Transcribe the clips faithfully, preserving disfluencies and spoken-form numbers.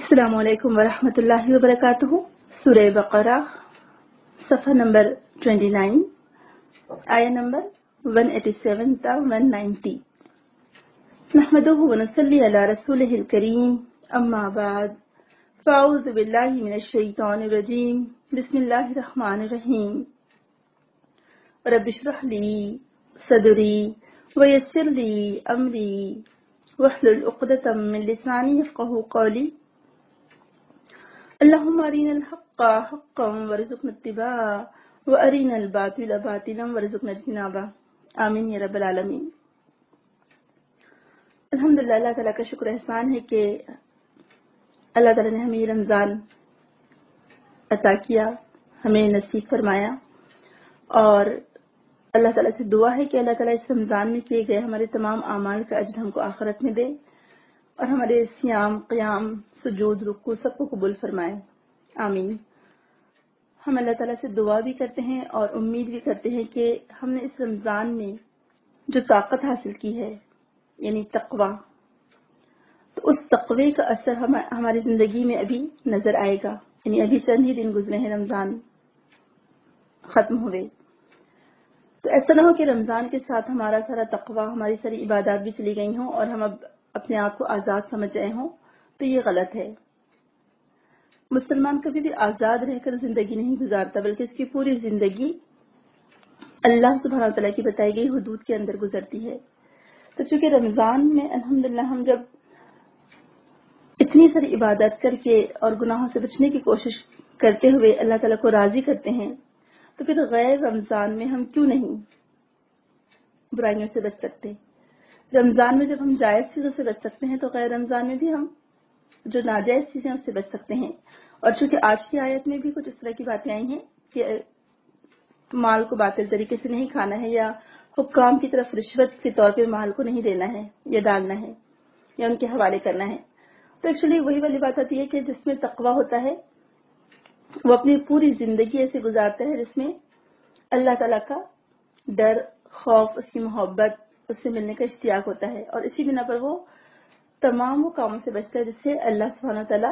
السلام علیکم ورحمۃ اللہ وبرکاتہ۔ سورہ بقرہ صفحہ نمبر उनतीس، آیہ نمبر ایک سو ستاسی تا ایک سو نوے۔ نحمدہ ونصلی علی رسولہ الکریم، اما بعد فاعوذ باللہ من الشیطان الرجیم، بسم اللہ الرحمن الرحیم۔ رب اشرح لی صدری ویسر لی امری واحلل عقدۃ من لسانی یفقہوا قولی۔ اللہم ارنا الحق حقا وارزقنا اتباعہ وارنا الباطل باطلا وارزقنا اجتنابہ، آمین یا رب العالمین۔ الحمدللہ، اللہ تعالیٰ کا شکر احسان ہے کہ اللہ تعالیٰ نے ہمیں یہ رمضان عطا کیا، ہمیں نصیب فرمایا، اور اللہ تعالیٰ سے دعا ہے کہ اللہ تعالیٰ اس رمضان میں کیے گئے ہمارے تمام اعمال کا اجر ہم کو آخرت میں دے، اور ہمارے صیام، قیام، سجود، رکوع سب کو قبول فرمائے، آمین۔ ہم اللہ تعالیٰ سے دعا بھی کرتے ہیں اور امید بھی کرتے ہیں کہ ہم نے اس رمضان میں جو طاقت حاصل کی ہے، یعنی تقوی، تو اس تقوی کا اثر ہم ہماری زندگی میں ابھی نظر آئے گا، یعنی ابھی چند ہی دن گزرے ہیں رمضان ختم ہوئے، تو ایسا نہ ہو کہ رمضان کے ساتھ ہمارا سارا تقوی، ہماری ساری عبادات بھی چلی گئی ہوں اور ہم اب اپنے آپ کو آزاد سمجھ رہے ہوں، تو یہ غلط ہے۔ مسلمان کبھی بھی آزاد رہ کر زندگی نہیں گزارتا، بلکہ اس کی پوری زندگی اللہ سبحانہ و تعالیٰ کی بتائی گئی حدود کے اندر گزرتی ہے۔ تو چونکہ رمضان میں الحمدللہ ہم جب اتنی ساری عبادت کر کے اور گناہوں سے بچنے کی کوشش کرتے ہوئے اللہ تعالیٰ کو راضی کرتے ہیں، تو پھر غیر رمضان میں ہم کیوں نہیں برائیوں سے بچ سکتے؟ رمضان میں جب ہم جائز چیزوں سے بچ سکتے ہیں تو غیر رمضان میں بھی ہم جو ناجائز چیزیں اس سے بچ سکتے ہیں۔ اور چونکہ آج کی آیت میں بھی کچھ اس طرح کی باتیں آئی ہیں کہ مال کو باطل طریقے سے نہیں کھانا ہے، یا حکام کی طرف رشوت کے طور پہ مال کو نہیں دینا ہے یا ڈالنا ہے یا ان کے حوالے کرنا ہے، تو ایکچولی وہی والی بات آتی ہے کہ جس میں تقوی ہوتا ہے وہ اپنی پوری زندگی ایسے گزارتا ہے جس میں اللہ تعالیٰ کا ڈر، خوف، اس کی محبت، اس سے ملنے کا اشتیاق ہوتا ہے، اور اسی بنا پر وہ تمام وہ کاموں سے بچتا ہے جس سے اللہ سبحانہ تعالیٰ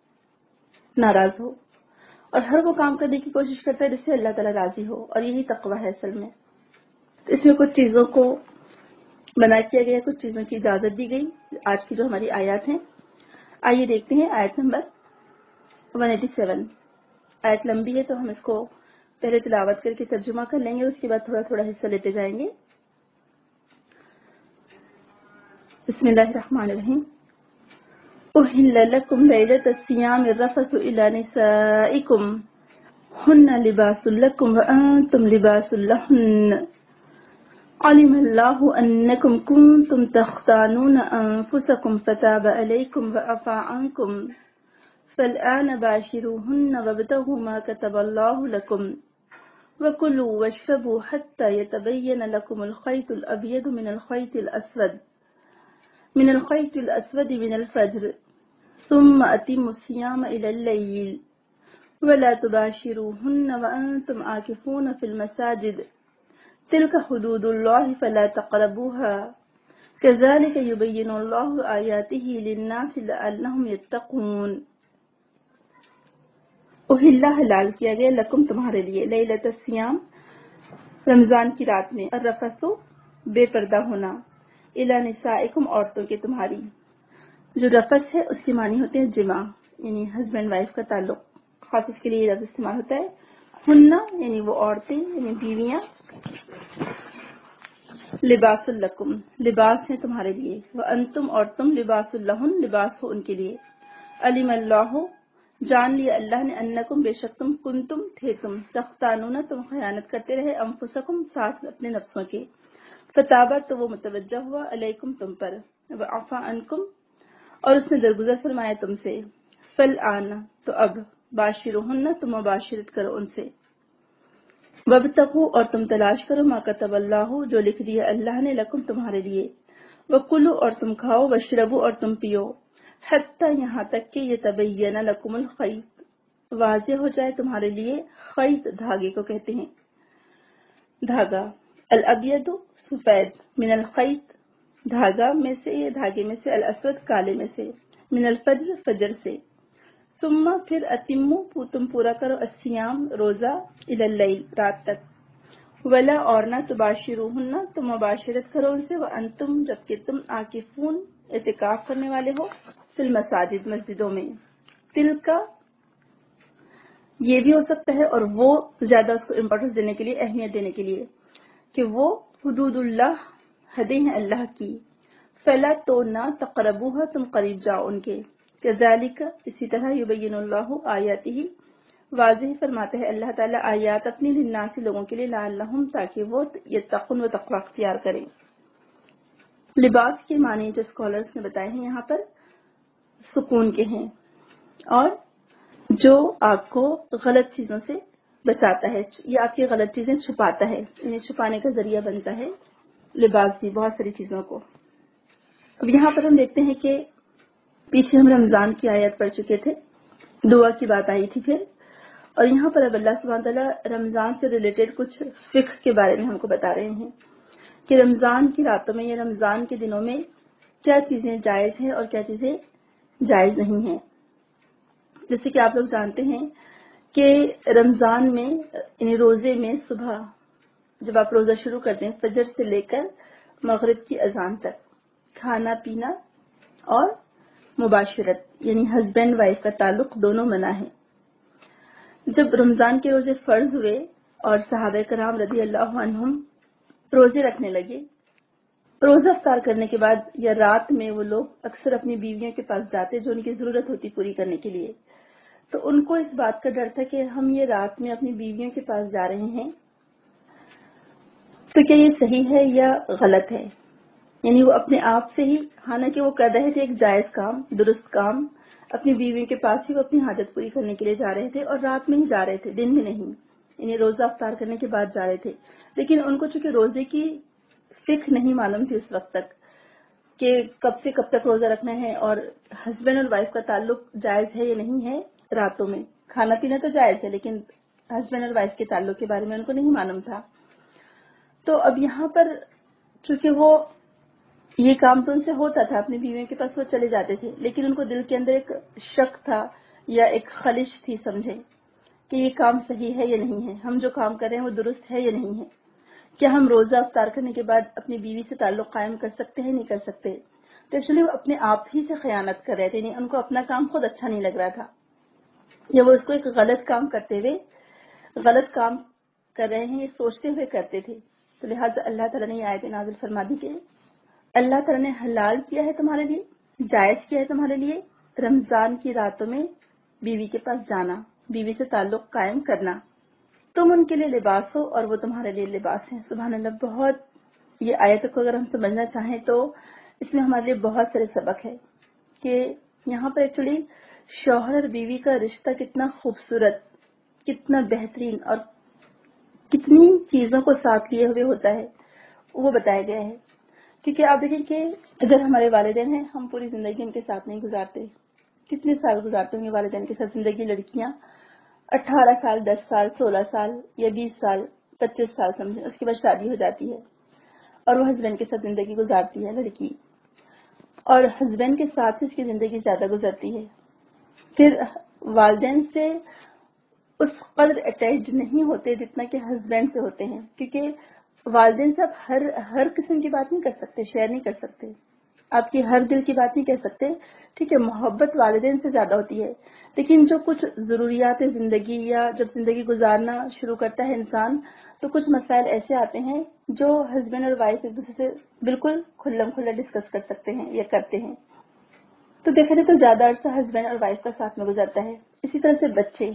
ناراض ہو، اور ہر وہ کام کرنے کی کوشش کرتا ہے جس سے اللہ تعالیٰ راضی ہو، اور یہی تقوی ہے اصل میں۔ اس میں کچھ چیزوں کو منع کیا گیا، کچھ چیزوں کی اجازت دی گئی، آج کی جو ہماری آیات ہیں۔ آئیے دیکھتے ہیں آیت نمبر ایک سو ستاسی۔ آیت لمبی ہے تو ہم اس کو پہلے تلاوت کر کے ترجمہ کر لیں گے، اس کے بعد تھوڑا تھوڑا حصہ لیتے جائیں گے۔ بسم اللہ الرحمن الرحیم۔ أحل لكم ليلة الصيام الرفث إلى نسائكم هن لباس لكم وأنتم لباس لهن علم الله أنكم كنتم تختانون أنفسكم فتاب عليكم وعفى عنكم فالآن باشروهن وابتغوا ما كتب الله لكم وكلوا واشربوا حتى يتبين لكم الخيط الأبيض من الخيط الأسود من الخيط الأسود من الفجر ثم أتموا الصيام إلى الليل ولا تباشروهن وأنتم عاكفون في المساجد تلك حدود الله فلا تقربوها كذلك يبين الله آياته للناس لعلهم يتقون۔ أحل حلال کیا گیا لکم تمہارے لیے، لیلۃ الصیام رمضان کی رات میں، الرفث بے پردہ ہونا، الی نسائکم عورتوں کے تمہاری۔ جو رفث ہے اس کے معنی ہوتے ہیں جمع، یعنی ہسبینڈ وائف کا تعلق، خاص اس کے لیے لفظ استعمال ہوتا ہے۔ ہننا یعنی وہ عورتیں، یعنی بیویاں، لباس لکم لباس ہیں تمہارے لیے، وانتم اور تم لباس لہن لباس ہو ان کے لیے۔ علم اللہ جان لیا اللہ نے، انکم بے شک تم، کنتم تھے تم، تختانون تم خیانت کرتے رہے، انفسکم ساتھ اپنے نفسوں کے، فتابہ تو وہ متوجہ ہوا، علیکم تم پر، وعفا عنکم اور اس نے درگزر فرمایا تم سے، فالآن تو اب، باشرہن تم مباشرت کرو ان سے، وابتغوا اور تم تلاش کرو، ما کتب اللہ جو لکھ دیا اللہ نے، لکم تمہارے لیے، وکلوا اور تم کھاؤ، واشربوا اور تم پیو، حتی یہاں تک کہ یتبین لکم الخیط واضح ہو جائے تمہارے لیے، خیط دھاگے کو کہتے ہیں، دھاگا، الابید سفید، من الخیط دھاگا میں سے، یہ دھاگے میں سے، الاسود کالے میں سے، من الفجر فجر سے، ثم پھر اتمو تم پورا کرو الصیام روزہ الی اللیل رات تک، ولا اور نہ تباشروہن تم مباشرت کرو ان سے، وانتم جبکہ تم عاکفون اعتکاف کرنے والے ہو، فی المساجد مسجدوں میں، تل کا یہ بھی ہو سکتا ہے اور وہ زیادہ اس کو امپورٹنس دینے کے لیے اہمیت دینے کے لیے کہ وہ حدود اللہ حدیں ہیں اللہ کی، فلا تو نہ تقربوها تم قریب جاؤ ان کے، کذالک اسی طرح یبین اللہ آیاتہ واضح فرماتا ہے اللہ تعالیٰ آیات اپنی للناس لوگوں کے لیے لعلہم تاکہ وہ یتقون و تقوی اختیار کریں۔ لباس کے معنی جو اسکالرز نے بتائے ہیں یہاں پر سکون کے ہیں اور جو آپ کو غلط چیزوں سے بچاتا ہے یا آپ کی غلط چیزیں چھپاتا ہے، انہیں چھپانے کا ذریعہ بنتا ہے لباس بھی بہت ساری چیزوں کو۔ اب یہاں پر ہم دیکھتے ہیں کہ پیچھے ہم رمضان کی آیت پڑھ چکے تھے، دعا کی بات آئی تھی پھر، اور یہاں پر اب اللہ سبحانہ تعالیٰ رمضان سے ریلیٹڈ کچھ فقہ کے بارے میں ہم کو بتا رہے ہیں کہ رمضان کی راتوں میں یا رمضان کے دنوں میں کیا چیزیں جائز ہیں اور کیا چیزیں جائز نہیں ہیں۔ جیسے کہ آپ لوگ جانتے ہیں کہ رمضان میں یعنی روزے میں صبح جب آپ روزہ شروع کرتے ہیں فجر سے لے کر مغرب کی اذان تک کھانا پینا اور مباشرت یعنی ہسبینڈ وائف کا تعلق دونوں منع ہے۔ جب رمضان کے روزے فرض ہوئے اور صحابہ کرام رضی اللہ عنہم روزے رکھنے لگے، روزہ افطار کرنے کے بعد یا رات میں وہ لوگ اکثر اپنی بیویوں کے پاس جاتے جو ان کی ضرورت ہوتی پوری کرنے کے لیے، تو ان کو اس بات کا ڈر تھا کہ ہم یہ رات میں اپنی بیویوں کے پاس جا رہے ہیں تو کیا یہ صحیح ہے یا غلط ہے، یعنی وہ اپنے آپ سے ہی، حالانکہ وہ کر رہے تھے ایک جائز کام درست کام، اپنی بیوی کے پاس ہی وہ اپنی حاجت پوری کرنے کے لیے جا رہے تھے اور رات میں ہی جا رہے تھے، دن میں نہیں، یعنی روزہ افطار کرنے کے بعد جا رہے تھے، لیکن ان کو چونکہ روزے کی فقہ نہیں معلوم تھی اس وقت تک کہ کب سے کب تک روزہ رکھنا ہے اور ہسبینڈ اور وائف کا تعلق جائز ہے یا نہیں ہے، راتوں میں کھانا پینا تو جائز ہے لیکن ہسبینڈ اور وائف کے تعلق کے بارے میں ان کو نہیں معلوم تھا۔ تو اب یہاں پر چونکہ وہ یہ کام تو ان سے ہوتا تھا، اپنی بیویوں کے پاس وہ چلے جاتے تھے، لیکن ان کو دل کے اندر ایک شک تھا یا ایک خلش تھی سمجھے کہ یہ کام صحیح ہے یا نہیں ہے، ہم جو کام کر رہے ہیں وہ درست ہے یا نہیں ہے، کیا ہم روزہ افطار کرنے کے بعد اپنی بیوی سے تعلق قائم کر سکتے ہیں نہیں کر سکتے۔ تو ایکچولی وہ اپنے آپ ہی سے خیانت کر رہے تھے، یعنی ان کو اپنا کام خود اچھا نہیں لگ رہا تھا یا وہ اس کو ایک غلط کام کرتے ہوئے غلط کام کر رہے ہیں یہ سوچتے ہوئے کرتے تھے، تو لہٰذا اللہ تعالیٰ نے یہ آیت نازل فرما دی کہ اللہ تعالیٰ نے حلال کیا ہے تمہارے لیے، جائز کیا ہے تمہارے لیے رمضان کی راتوں میں بیوی کے پاس جانا، بیوی سے تعلق قائم کرنا، تم ان کے لیے لباس ہو اور وہ تمہارے لیے لباس ہیں۔ سبحان اللہ، بہت یہ آیت کو اگر ہم سمجھنا چاہیں تو اس میں ہمارے لیے بہت سارے سبق ہے کہ یہاں پر ایکچولی شوہر اور بیوی کا رشتہ کتنا خوبصورت، کتنا بہترین اور کتنی چیزوں کو ساتھ لیے ہوئے ہوتا ہے وہ بتایا گیا ہے۔ کیونکہ آپ دیکھیں کہ اگر ہمارے والدین ہیں ہم پوری زندگی ان کے ساتھ نہیں گزارتے، کتنے سال گزارتے ہوں گے والدین کے ساتھ زندگی، لڑکیاں اٹھارہ سال دس سال سولہ سال یا بیس سال پچیس سال سمجھیں، اس کے بعد شادی ہو جاتی ہے اور وہ ہسبینڈ کے ساتھ زندگی گزارتی ہے لڑکی، اور ہسبینڈ کے ساتھ اس کی زندگی زیادہ گزرتی ہے، پھر والدین سے اس قدر اٹیچڈ نہیں ہوتے جتنا کہ ہسبینڈ سے ہوتے ہیں، کیونکہ والدین سے آپ ہر ہر قسم کی بات نہیں کر سکتے، شیئر نہیں کر سکتے، آپ کی ہر دل کی بات نہیں کہہ سکتے، ٹھیک ہے محبت والدین سے زیادہ ہوتی ہے، لیکن جو کچھ ضروریات زندگی یا جب زندگی گزارنا شروع کرتا ہے انسان تو کچھ مسائل ایسے آتے ہیں جو ہسبینڈ اور وائف ایک دوسرے سے بالکل کھلم کھلا ڈسکس کر سکتے ہیں یا کرتے ہیں، تو دیکھا جائے تو زیادہ عرصہ ہسبینڈ اور وائف کا ساتھ میں گزرتا ہے۔ اسی طرح سے بچے،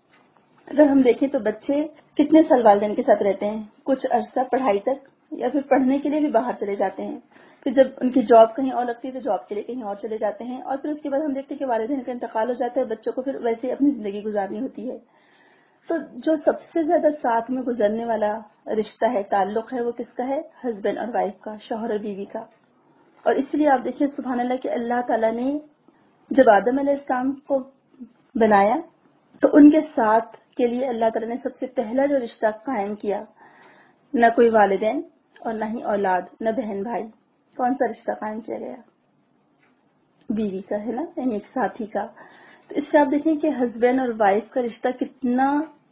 اگر ہم دیکھیں تو بچے کتنے سال والدین کے ساتھ رہتے ہیں، کچھ عرصہ پڑھائی تک یا پھر پڑھنے کے لیے بھی باہر چلے جاتے ہیں، پھر جب ان کی جاب کہیں اور لگتی ہے تو جاب کے لیے کہیں اور چلے جاتے ہیں، اور پھر اس کے بعد ہم دیکھتے ہیں کہ والدین کا انتقال ہو جاتا ہے، بچوں کو پھر ویسے ہی اپنی زندگی گزارنی ہوتی ہے۔ تو جو سب سے زیادہ ساتھ میں گزرنے والا رشتہ ہے، تعلق ہے، وہ کس کا ہے؟ ہسبینڈ اور وائف کا، شوہر اور بیوی کا۔ اور اس لیے آپ دیکھیں سبحان اللہ کہ اللہ تعالیٰ نے جب آدم علیہ السلام کو بنایا تو ان کے ساتھ کے لیے اللہ تعالیٰ نے سب سے پہلا جو رشتہ قائم کیا، نہ کوئی والدین اور نہ ہی اولاد، نہ بہن بھائی، کون سا رشتہ قائم کیا گیا؟ بیوی کا ہے نا، یعنی ایک ساتھی کا۔ تو اس سے آپ دیکھیں کہ ہسبینڈ اور وائف کا رشتہ کتنا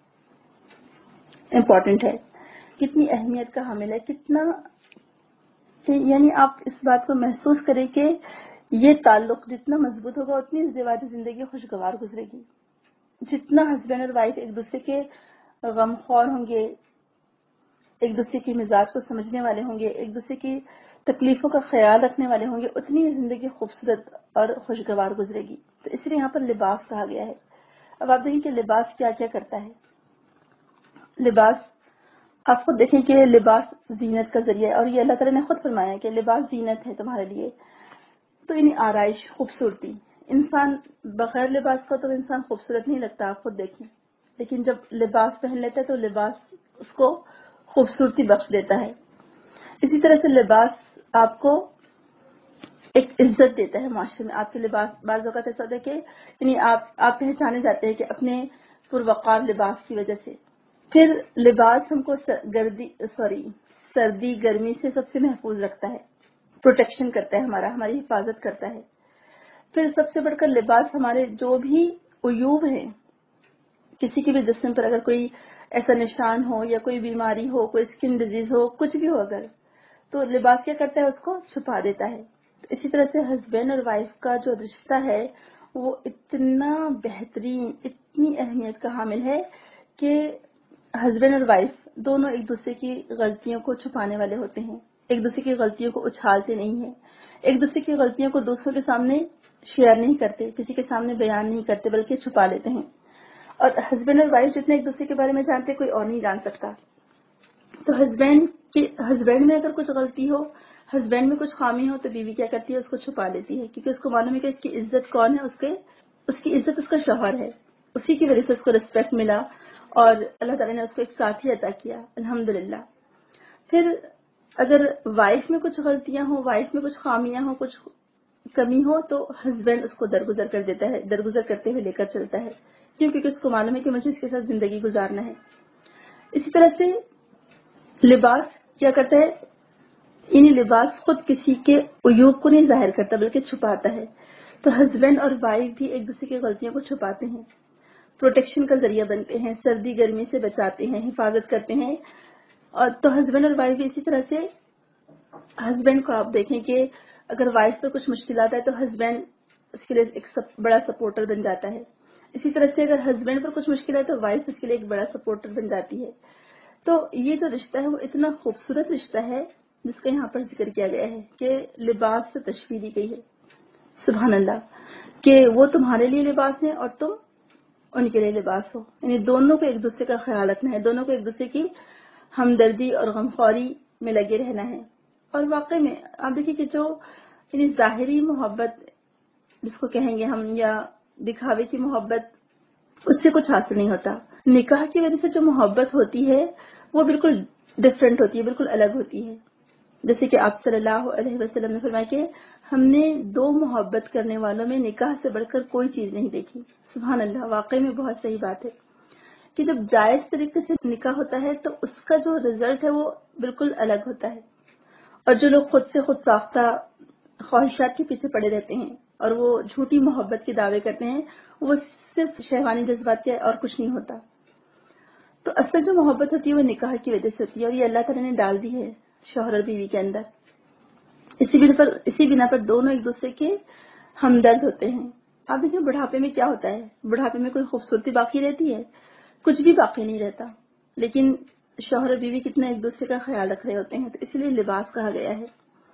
امپورٹنٹ ہے، کتنی اہمیت کا حامل ہے، کتنا کہ یعنی آپ اس بات کو محسوس کریں کہ یہ تعلق جتنا مضبوط ہوگا اتنی ازدواجی زندگی خوشگوار گزرے گی. جتنا ہسبینڈ اور وائف ایک دوسرے کے غم خور ہوں گے، ایک دوسرے کی مزاج کو سمجھنے والے ہوں گے، ایک دوسرے کی تکلیفوں کا خیال رکھنے والے ہوں گے، اتنی یہ زندگی خوبصورت اور خوشگوار گزرے گی. تو اس لیے یہاں پر لباس کہا گیا ہے. اب آپ دیکھیں کہ لباس کیا کیا کرتا ہے. لباس آپ خود دیکھیں کہ لباس زینت کا ذریعہ ہے، اور یہ اللہ تعالیٰ نے خود فرمایا کہ لباس زینت ہے تمہارے لیے. تو یعنی آرائش، خوبصورتی. انسان بغیر لباس کا تو انسان خوبصورت نہیں لگتا، آپ خود دیکھیں، لیکن جب لباس پہن لیتا ہے تو لباس اس کو خوبصورتی بخش دیتا ہے. اسی طرح سے لباس آپ کو ایک عزت دیتا ہے معاشرے میں. آپ کے لباس بعض اوقات ایسا ہوتا ہے کہ یعنی آپ آپ پہچانے جاتے ہیں کہ اپنے پروقار لباس کی وجہ سے. پھر لباس ہم کو گردی سوری سردی گرمی سے سب سے محفوظ رکھتا ہے، پروٹیکشن کرتا ہے، ہمارا ہماری حفاظت کرتا ہے. پھر سب سے بڑھ کر لباس ہمارے جو بھی عیوب ہیں، کسی کے بھی جسم پر اگر کوئی ایسا نشان ہو یا کوئی بیماری ہو، کوئی اسکن ڈیزیز ہو، کچھ بھی ہو اگر، تو لباس کیا کرتا ہے، اس کو چھپا دیتا ہے. اسی طرح سے ہسبینڈ اور وائف کا جو رشتہ ہے وہ اتنا بہترین، اتنی اہمیت کا حامل ہے کہ ہسبینڈ اور وائف دونوں ایک دوسرے کی غلطیوں کو چھپانے والے ہوتے ہیں، ایک دوسرے کی غلطیوں کو اچھالتے نہیں ہیں، ایک دوسرے کی غلطیوں کو دوسروں کے سامنے شیئر نہیں کرتے، کسی کے سامنے بیان نہیں کرتے، بلکہ چھپا لیتے ہیں. اور ہسبینڈ اور وائف جتنے ایک دوسرے کے بارے میں جانتے کوئی اور نہیں جان سکتا. تو ہسبینڈ کی ہسبینڈ میں اگر کچھ غلطی ہو، ہسبینڈ میں کچھ خامی ہو، تو بیوی کیا کرتی ہے، اس کو چھپا لیتی ہے، کیونکہ اس کو معلوم ہے کہ اس کی عزت کون ہے، اس کے اس کی عزت اس کا شوہر ہے، اسی کی وجہ سے اس کو ریسپیکٹ ملا اور اللہ تعالیٰ نے اس کو ایک ساتھی عطا کیا، الحمدللہ. پھر اگر وائف میں کچھ غلطیاں ہوں، وائف میں کچھ خامیاں ہوں، کچھ کمی ہو، تو ہسبینڈ اس کو درگزر کر دیتا ہے، درگزر کرتے ہوئے لے کر چلتا ہے، کیوں کیونکہ اس کو معلوم ہے کہ مجھے اس کے ساتھ زندگی گزارنا ہے. اسی طرح سے لباس کیا کرتا ہے، یعنی لباس خود کسی کے عیوب کو نہیں ظاہر کرتا بلکہ چھپاتا ہے. تو ہسبینڈ اور وائف بھی ایک دوسرے کی غلطیوں کو چھپاتے ہیں، پروٹیکشن کا ذریعہ بنتے ہیں، سردی گرمی سے بچاتے ہیں، حفاظت کرتے ہیں. اور تو ہسبینڈ اور وائف بھی اسی طرح سے، ہسبینڈ کو آپ دیکھیں کہ اگر وائف پر کچھ مشکلات آئے تو ہسبینڈ اس کے لیے ایک بڑا سپورٹر بن جاتا ہے. اسی طرح سے اگر ہسبینڈ پر کچھ مشکل ہے تو وائف اس کے لیے ایک بڑا سپورٹر بن جاتی ہے. تو یہ جو رشتہ ہے وہ اتنا خوبصورت رشتہ ہے جس کا یہاں پر ذکر کیا گیا ہے کہ لباس سے تشبیہ دی گئی ہے. سبحان اللہ، کہ وہ تمہارے لیے لباس ہے اور تم ان کے لیے لباس ہو. یعنی دونوں کو ایک دوسرے کا خیال رکھنا ہے، دونوں کو ایک دوسرے کی ہمدردی اور غمخواری میں لگے رہنا ہے. اور واقعی میں آپ دیکھیں کہ جو یعنی ظاہری محبت جس کو کہیں گے ہم، یا دکھاوے کی محبت، اس سے کچھ حاصل نہیں ہوتا. نکاح کی وجہ سے جو محبت ہوتی ہے وہ بالکل ڈفرینٹ ہوتی ہے، بالکل الگ ہوتی ہے. جیسے کہ آپ صلی اللہ علیہ وسلم نے فرمایا کہ ہم نے دو محبت کرنے والوں میں نکاح سے بڑھ کر کوئی چیز نہیں دیکھی. سبحان اللہ، واقعی میں بہت صحیح بات ہے کہ جب جائز طریقے سے نکاح ہوتا ہے تو اس کا جو رزلٹ ہے وہ بالکل الگ ہوتا ہے. اور جو لوگ خود سے خود ساختہ خواہشات کے پیچھے پڑے رہتے ہیں اور وہ جھوٹی محبت کے دعوے کرتے ہیں، وہ صرف شہوانی جذبات کے اور کچھ نہیں ہوتا. تو اصل جو محبت ہوتی ہے وہ نکاح کی وجہ سے ہوتی ہے، اور یہ اللہ تعالیٰ نے ڈال دی ہے شوہر اور بیوی کے اندر. اسی بنا پر اسی بنا پر دونوں ایک دوسرے کے ہمدرد ہوتے ہیں. آپ دیکھیں بڑھاپے میں کیا ہوتا ہے، بڑھاپے میں کوئی خوبصورتی باقی رہتی ہے؟ کچھ بھی باقی نہیں رہتا. لیکن شوہر اور بیوی کتنا ایک دوسرے کا خیال رکھ رہے ہوتے ہیں، تو اس لیے لباس کہا گیا ہے.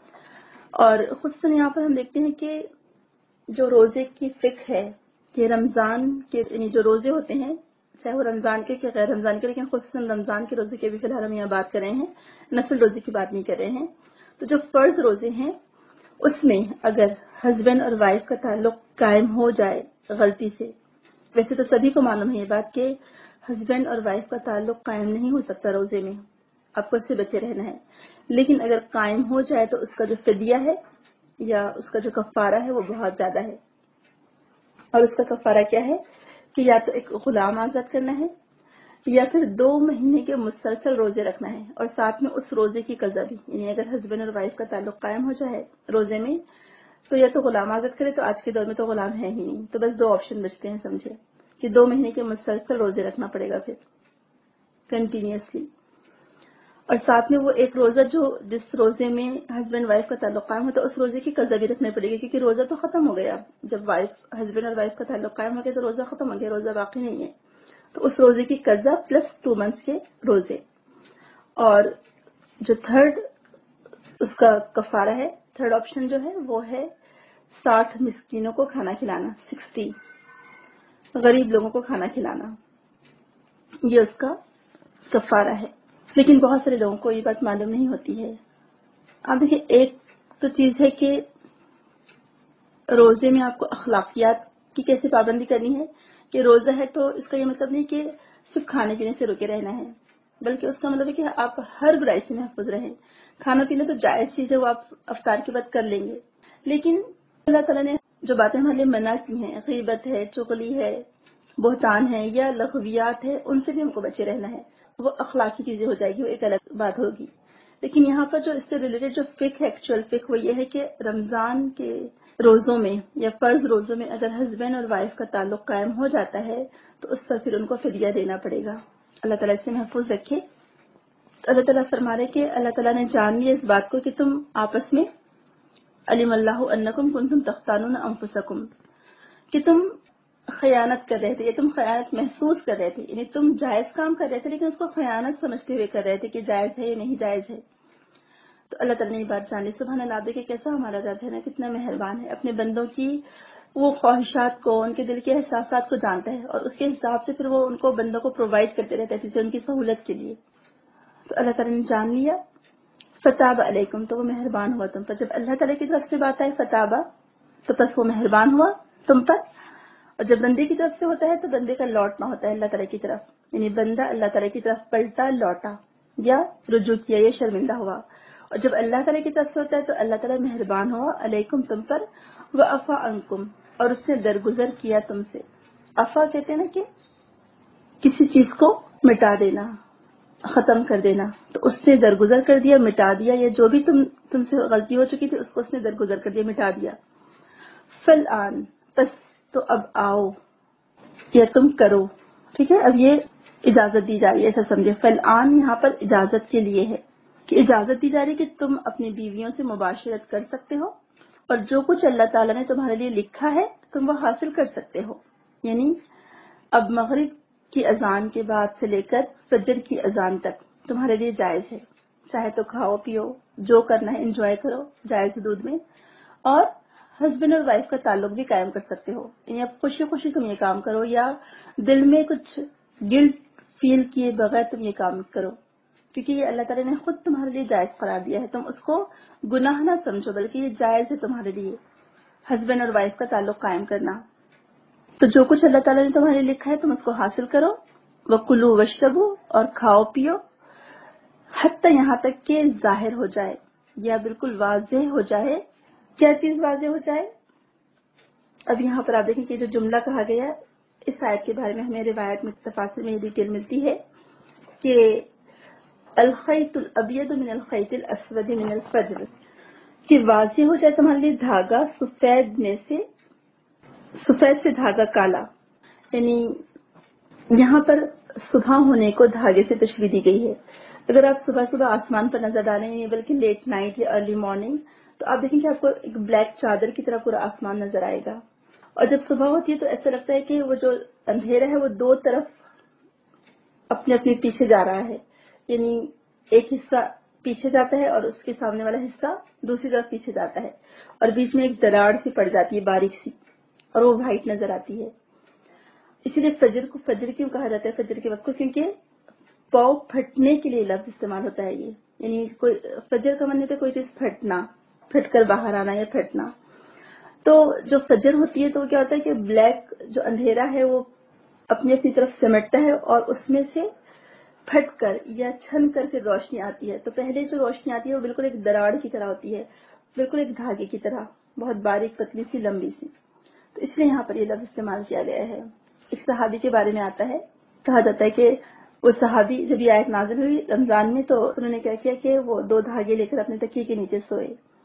اور خصوصاً یہاں پر ہم دیکھتے ہیں کہ جو روزے کی فقہ ہے کہ رمضان کے یعنی جو روزے ہوتے ہیں، چاہے وہ رمضان کے کہ غیر رمضان کے، لیکن خصوصاً رمضان کے روزے کے بھی فی الحال ہم یہاں بات کر رہے ہیں، نفل روزے کی بات نہیں کر رہے ہیں. تو جو فرض روزے ہیں اس میں اگر ہسبینڈ اور وائف کا تعلق قائم ہو جائے غلطی سے، ویسے تو سبھی کو معلوم ہے یہ بات کہ ہسبینڈ اور وائف کا تعلق قائم نہیں ہو سکتا روزے میں، آپ کو اس سے بچے رہنا ہے. لیکن اگر قائم ہو جائے تو اس کا جو فدیہ ہے یا اس کا جو کفارہ ہے وہ بہت زیادہ ہے. اور اس کا کفارہ کیا ہے کہ یا تو ایک غلام آزاد کرنا ہے، یا پھر دو مہینے کے مسلسل روزے رکھنا ہے، اور ساتھ میں اس روزے کی قضا بھی. یعنی اگر ہسبینڈ اور وائف کا تعلق قائم ہو جائے روزے میں تو یا تو غلام آزاد کرے، تو آج کے دور میں تو غلام ہے ہی نہیں، تو بس دو آپشن بچتے ہیں، سمجھے کہ دو مہینے کے مسلسل روزے رکھنا پڑے گا پھر کنٹینیوسلی، اور ساتھ میں وہ ایک روزہ جو جس روزے میں ہسبینڈ وائف کا تعلق قائم ہوتا ہے اس روزے کی قضا بھی رکھنی پڑے گی، کیونکہ روزہ تو ختم ہو گیا، جب وائف ہسبینڈ اور وائف کا تعلق قائم ہو گیا تو روزہ ختم ہو گیا، روزہ باقی نہیں ہے، تو اس روزے کی قضا پلس ٹو منتھس کے روزے۔ اور جو تھرڈ اس کا کفارہ ہے، تھرڈ آپشن جو ہے وہ ہے ساٹھ مسکینوں کو کھانا کھلانا، سکسٹی غریب لوگوں کو کھانا کھلانا، یہ اس کا کفارہ ہے۔ لیکن بہت سارے لوگوں کو یہ بات معلوم نہیں ہوتی ہے۔ آپ دیکھیں، ایک تو چیز ہے کہ روزے میں آپ کو اخلاقیات کی کیسے پابندی کرنی ہے، کہ روزہ ہے تو اس کا یہ مطلب نہیں کہ صرف کھانے پینے سے رکے رہنا ہے، بلکہ اس کا مطلب ہے کہ آپ ہر برائی سے محفوظ رہیں۔ کھانا پینا تو جائز چیز ہے، وہ آپ افطار کے بعد کر لیں گے، لیکن اللہ تعالیٰ نے جو باتیں ہمارے لیے منع کی ہیں، غیبت ہے، چغلی ہے، بہتان ہے یا لغویات ہے، ان سے بھی ہم کو بچے رہنا ہے۔ وہ اخلاقی چیزیں ہو جائے گی، وہ ایک الگ بات ہوگی۔ لیکن یہاں پر جو اس سے ریلیٹڈ جو فقہ ہے، ایکچوئل فقہ، وہ یہ ہے کہ رمضان کے روزوں میں یا فرض روزوں میں اگر ہسبینڈ اور وائف کا تعلق قائم ہو جاتا ہے تو اس پر پھر ان کو فدیہ دینا پڑے گا۔ اللہ تعالیٰ اس سے محفوظ رکھے۔ اللہ تعالیٰ فرما رہے کہ اللہ تعالیٰ نے جان لیا اس بات کو کہ تم آپس میں علم اللہ انکم کنتم تختانون انفسکم، کہ تم خیانت کر رہے تھے یا تم خیانت محسوس کر رہے تھے، یعنی تم جائز کام کر رہے تھے لیکن اس کو خیانت سمجھتے ہوئے کر رہے تھے کہ جائز ہے یا نہیں جائز ہے۔ تو اللہ تعالیٰ نے یہ بات جانی، سبحان اللہ، دیکھے کیسا ہمارا رب ہے نا، کتنا مہربان ہے، اپنے بندوں کی وہ خواہشات کو، ان کے دل کے احساسات کو جانتا ہے، اور اس کے حساب سے پھر وہ ان کو بندوں کو پرووائڈ کرتے رہتا ہے چیزیں ان کی سہولت کے لیے۔ تو اللہ تعالیٰ نے جان لیا، فتاب علیکم، تو وہ مہربان ہوا تم پر۔ جب اللہ تعالیٰ کی طرف سے بات آئے فتابہ، تو بس وہ مہربان ہوا تم پر، اور جب بندے کی طرف سے ہوتا ہے تو بندے کا لوٹنا ہوتا ہے اللہ تعالیٰ کی طرف، یعنی بندہ اللہ تعالیٰ کی طرف پلٹا، لوٹا یا رجوع کیا یا شرمندہ ہوا۔ اور جب اللہ تعالیٰ کی طرف سے ہوتا ہے تو اللہ تعالیٰ مہربان ہوا علیکم، تم پر، وعفا عنکم، اور اس نے درگزر کیا تم سے۔ عفا کہتے ہیں نا کہ کسی چیز کو مٹا دینا، ختم کر دینا، تو اس نے درگزر کر دیا، مٹا دیا، یا جو بھی تم تم سے غلطی ہو چکی تھی اس کو اس نے درگزر کر دیا، مٹا دیا۔ فالآن، بس تو اب آؤ یا تم کرو، ٹھیک ہے، اب یہ اجازت دی جا رہی ہے، ایسا سمجھے۔ فالآن یہاں پر اجازت کے لیے ہے، کہ اجازت دی جا رہی ہے کہ تم اپنی بیویوں سے مباشرت کر سکتے ہو، اور جو کچھ اللہ تعالیٰ نے تمہارے لیے لکھا ہے تم وہ حاصل کر سکتے ہو۔ یعنی اب مغرب کی اذان کے بعد سے لے کر فجر کی اذان تک تمہارے لیے جائز ہے، چاہے تو کھاؤ پیو، جو کرنا ہے انجوائے کرو جائز حدود میں، اور ہسبینڈ اور وائف کا تعلق بھی قائم کر سکتے ہو، یعنی اب خوشی خوشی تم یہ کام کرو، یا دل میں کچھ گلٹ فیل کیے بغیر تم یہ کام کرو، کیونکہ یہ اللہ تعالیٰ نے خود تمہارے لیے جائز قرار دیا ہے، تم اس کو گناہ نہ سمجھو، بلکہ یہ جائز ہے تمہارے لیے ہسبینڈ اور وائف کا تعلق قائم کرنا۔ تو جو کچھ اللہ تعالیٰ نے تمہارے لیے لکھا ہے تم اس کو حاصل کرو، وَكُلُوا وَاشْرَبُوا، اور کھاؤ پیو، حتیٰ یہاں تک کہ ظاہر ہو جائے یا بالکل واضح ہو جائے۔ کیا چیز واضح ہو جائے؟ اب یہاں پر آپ دیکھیں کہ جو جملہ کہا گیا اس آیت کے بارے میں ہمیں روایت میں تفاصر میں یہ ڈیٹیل ملتی ہے کہ الخیط الابیض من الخیط الاسود من الفجر، کہ واضح ہو جائے تمہارے لیے دھاگا سفید میں سے، سفید سے دھاگا کالا، یعنی یہاں پر صبح ہونے کو دھاگے سے تشبیہ دی گئی ہے۔ اگر آپ صبح صبح آسمان پر نظر ڈالیں، یہ بلکہ لیٹ نائٹ یا ارلی مارننگ، تو آپ دیکھیں کہ آپ کو ایک بلیک چادر کی طرح پورا آسمان نظر آئے گا، اور جب صبح ہوتی ہے تو ایسا لگتا ہے کہ وہ جو اندھیرا ہے وہ دو طرف اپنے اپنے پیچھے جا رہا ہے، یعنی ایک حصہ پیچھے جاتا ہے اور اس کے سامنے والا حصہ دوسری طرف پیچھے جاتا ہے، اور بیچ میں ایک دراڑ سی پڑ جاتی ہے باریک سی، اور وہ وائٹ نظر آتی ہے۔ اسی لیے فجر کو فجر کیوں کہا جاتا ہے، فجر کے وقت کو؟ کیونکہ پاؤ پھٹنے کے لیے لفظ استعمال ہوتا ہے یہ، یعنی کوئی فجر کا معنی تو کوئی چیز پھٹنا، پھٹ کر باہر آنا یا پھٹنا۔ تو جو فجر ہوتی ہے تو وہ کیا ہوتا ہے کہ بلیک جو اندھیرا ہے وہ اپنی اپنی طرف سمٹتا ہے اور اس میں سے پھٹ کر یا چھن کر کے روشنی آتی ہے۔ تو پہلے جو روشنی آتی ہے وہ بالکل ایک دراڑ کی طرح ہوتی ہے، بالکل ایک دھاگے کی طرح، بہت باریک پتلی سی لمبی سی۔ تو اس لیے یہاں پر یہ لفظ استعمال کیا گیا ہے۔ ایک صحابی کے بارے میں آتا ہے، کہا جاتا ہے کہ وہ صحابی جب یہ آیت نازل ہوئی رمضان میں تو انہوں نے کیا کیا کہ وہ دو دھاگے لے کر اپنے تکیے کے نیچے سوئے،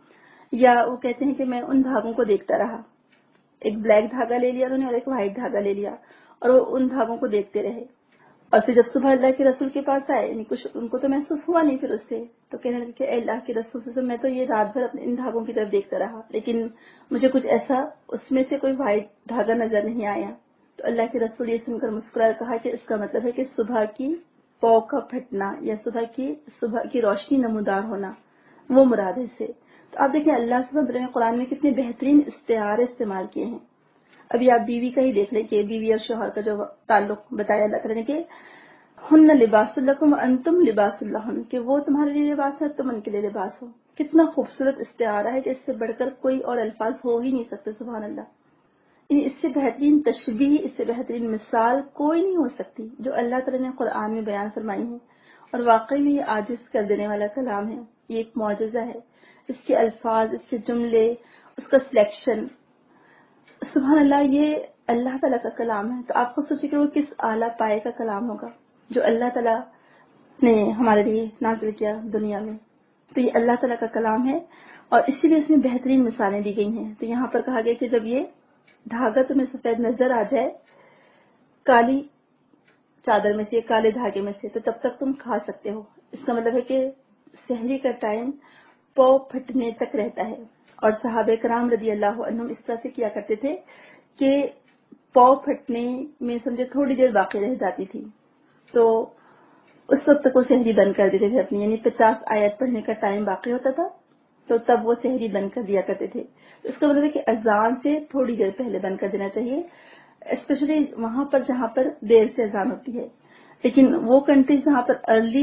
یا وہ کہتے ہیں کہ میں ان دھاگوں کو دیکھتا رہا، ایک بلیک دھاگا لے لیا انہوں نے اور ایک وائٹ دھاگا لے لیا اور وہ ان دھاگوں کو دیکھتے رہے، اور پھر جب صبح اللہ کے رسول کے پاس آئے، یعنی کچھ ان کو تو محسوس ہوا نہیں پھر اس سے، تو کہنے لگے کہ اے اللہ کے رسول سے میں تو یہ رات بھر اپنے ان دھاگوں کی طرف دیکھتا رہا لیکن مجھے کچھ ایسا اس میں سے کوئی وائٹ دھاگا نظر نہیں آیا۔ تو اللہ کے رسول یہ سن کر مسکرا کہا کہ اس کا مطلب ہے کہ صبح کی پو کا پھٹنا یا صبح کی صبح کی روشنی نمودار ہونا وہ مراد ہے سے۔ تو آپ دیکھیں اللہ سبحانہ نے قرآن میں کتنے بہترین استعارے استعمال کیے ہیں۔ ابھی آپ بیوی کا ہی دیکھ لیں کہ بیوی اور شوہر کا جو تعلق بتایا اللہ تعالیٰ نے کہ ہن لباس لکم وانتم لباس لہن، کہ وہ تمہارے لیے لباس ہے تم ان کے لیے لباس ہو۔ کتنا خوبصورت استعارہ ہے کہ اس سے بڑھ کر کوئی اور الفاظ ہو ہی نہیں سکتے، سبحان اللہ۔ یعنی اس سے بہترین تشبیہ، اس سے بہترین مثال کوئی نہیں ہو سکتی جو اللہ تعالیٰ نے قرآن میں بیان فرمائی ہے، اور واقعی میں یہ عاجز کر دینے والا کلام ہے، یہ ایک معجزہ ہے۔ اس کے الفاظ، اس کے جملے، اس کا سلیکشن، سبحان اللہ، یہ اللہ تعالیٰ کا کلام ہے۔ تو آپ کو سوچیں کہ وہ کس اعلیٰ پائے کا کلام ہوگا جو اللہ تعالیٰ نے ہمارے لیے نازل کیا دنیا میں۔ تو یہ اللہ تعالیٰ کا کلام ہے اور اسی لیے اس میں بہترین مثالیں دی گئی ہیں۔ تو یہاں پر کہا گیا کہ جب یہ دھاگا تمہیں سفید نظر آ جائے کالی چادر میں سے یا کالے دھاگے میں سے، تو تب تک تم کھا سکتے ہو۔ اس کا مطلب ہے کہ سحری کا ٹائم پو پھٹنے تک رہتا ہے، اور صحابہ کرام رضی اللہ عنہم اس طرح سے کیا کرتے تھے کہ پو پھٹنے میں سمجھے تھوڑی دیر باقی رہ جاتی تھی تو اس وقت تک وہ سحری بند کر دیتے تھے اپنی، یعنی پچاس آیت پڑھنے کا ٹائم باقی ہوتا تھا تو تب وہ سحری بند کر دیا کرتے تھے۔ اس کا مطلب ہے کہ اذان سے تھوڑی دیر پہلے بند کر دینا چاہیے، اسپیشلی وہاں پر جہاں پر دیر سے اذان ہوتی ہے۔ لیکن وہ کنٹریز جہاں پر ارلی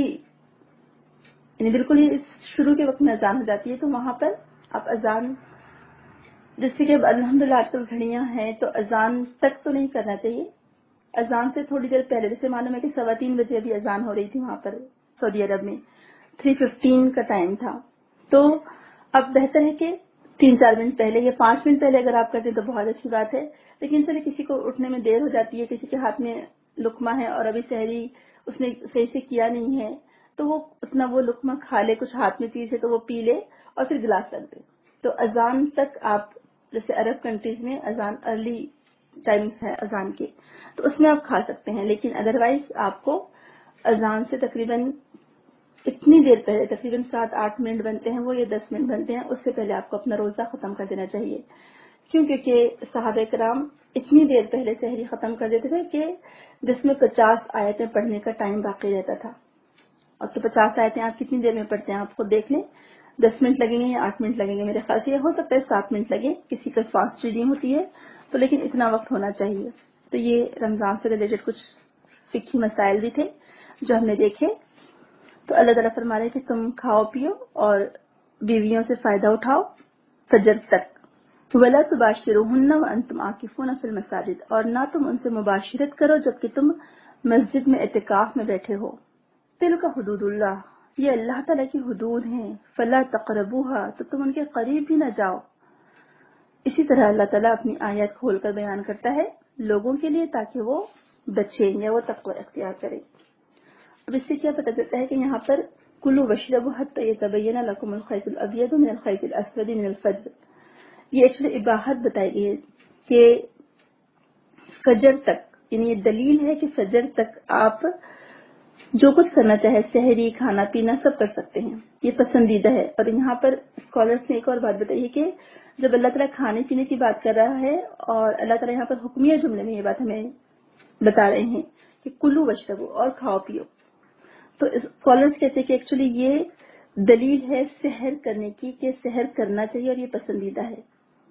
یعنی بالکل ہی شروع کے وقت میں اذان ہو جاتی ہے تو وہاں پر آپ اذان، جس سے کہ اب الحمدللہ آج کل گھڑیاں ہیں تو اذان تک تو نہیں کرنا چاہیے، اذان سے تھوڑی دیر پہلے، جیسے معلوم ہے کہ سوا تین بجے ابھی اذان ہو رہی تھی وہاں پر سعودی عرب میں، تھری ففٹین کا ٹائم تھا، تو اب بہتر ہے کہ تین چار منٹ پہلے یا پانچ منٹ پہلے اگر آپ کرتے تو بہت اچھی بات ہے۔ لیکن چلے کسی کو اٹھنے میں دیر ہو جاتی ہے، کسی کے ہاتھ میں لقمہ ہے اور ابھی سحری اس نے صحیح سے کیا نہیں ہے تو وہ اتنا وہ لقمہ کھا لے، کچھ ہاتھ میں چیز ہے تو وہ پی لے اور پھر گلاس رکھ دے۔ تو اذان تک آپ، جیسے عرب کنٹریز میں اذان ارلی ٹائمز ہے اذان کے، تو اس میں آپ کھا سکتے ہیں، لیکن ادروائز آپ کو اذان سے تقریباً اتنی دیر پہلے، تقریباً سات آٹھ منٹ بنتے ہیں وہ یا دس منٹ بنتے ہیں، اس سے پہلے آپ کو اپنا روزہ ختم کر دینا چاہیے، کیونکہ کہ صحابہ کرام اتنی دیر پہلے سحری ختم کر دیتے تھے کہ جس میں پچاس آیتیں پڑھنے کا ٹائم باقی رہتا تھا۔ اور تو پچاس آیتیں آپ کتنی دیر میں پڑھتے ہیں آپ خود دیکھ لیں، دس منٹ لگیں گے یا آٹھ منٹ لگیں گے، میرے خیال سے یہ ہو سکتا ہے سات منٹ لگے، کسی کا فاسٹ ریڈنگ ہوتی ہے تو، لیکن اتنا وقت ہونا چاہیے۔ تو یہ رمضان سے ریلیٹڈ کچھ فقہی مسائل بھی تھے جو ہم نے دیکھے۔ تو اللہ تعالیٰ فرما رہے کہ تم کھاؤ پیو اور بیویوں سے فائدہ اٹھاؤ فجر تک، وَلَا تُبَاشِرُوهُنَّ وَأَنْتُمْ عَاكِفُونَ فِي الْمَسَاجِدِ، اور نہ تم ان سے مباشرت کرو جبکہ تم مسجد میں اعتکاف میں بیٹھے ہو۔ تِلْکَ حدود اللہ، یہ اللہ تعالیٰ کی حدود ہیں، فَلَا تَقْرَبُوهَا، تو تم ان کے قریب بھی نہ جاؤ۔ اسی طرح اللہ تعالیٰ اپنی آیت کھول کر بیان کرتا ہے لوگوں کے لیے تاکہ وہ بچیں یا وہ تقوی اختیار کریں۔ اب اس سے کیا پتہ چلتا ہے کہ یہاں پر کلوا واشربوا حتی یتبین لکم الخیط الابیض من الخیط الاسود من الفجر، یہ ایکچولی اباحت بتائی گئی ہے کہ فجر تک، یعنی یہ دلیل ہے کہ فجر تک آپ جو کچھ کرنا چاہے، سحری، کھانا پینا سب کر سکتے ہیں، یہ پسندیدہ ہے۔ اور یہاں پر اسکالرس نے ایک اور بات بتائی ہے کہ جب اللہ تعالیٰ کھانے پینے کی بات کر رہا ہے اور اللہ تعالیٰ یہاں پر حکمیہ جملے میں یہ بات ہمیں بتا رہے ہیں کہ کلو واشربو، اور کھاؤ پیو، تو اسکالرس کہتے ہیں کہ ایکچولی یہ دلیل ہے سحر کرنے کی، کہ سحر کرنا چاہیے اور یہ پسندیدہ ہے۔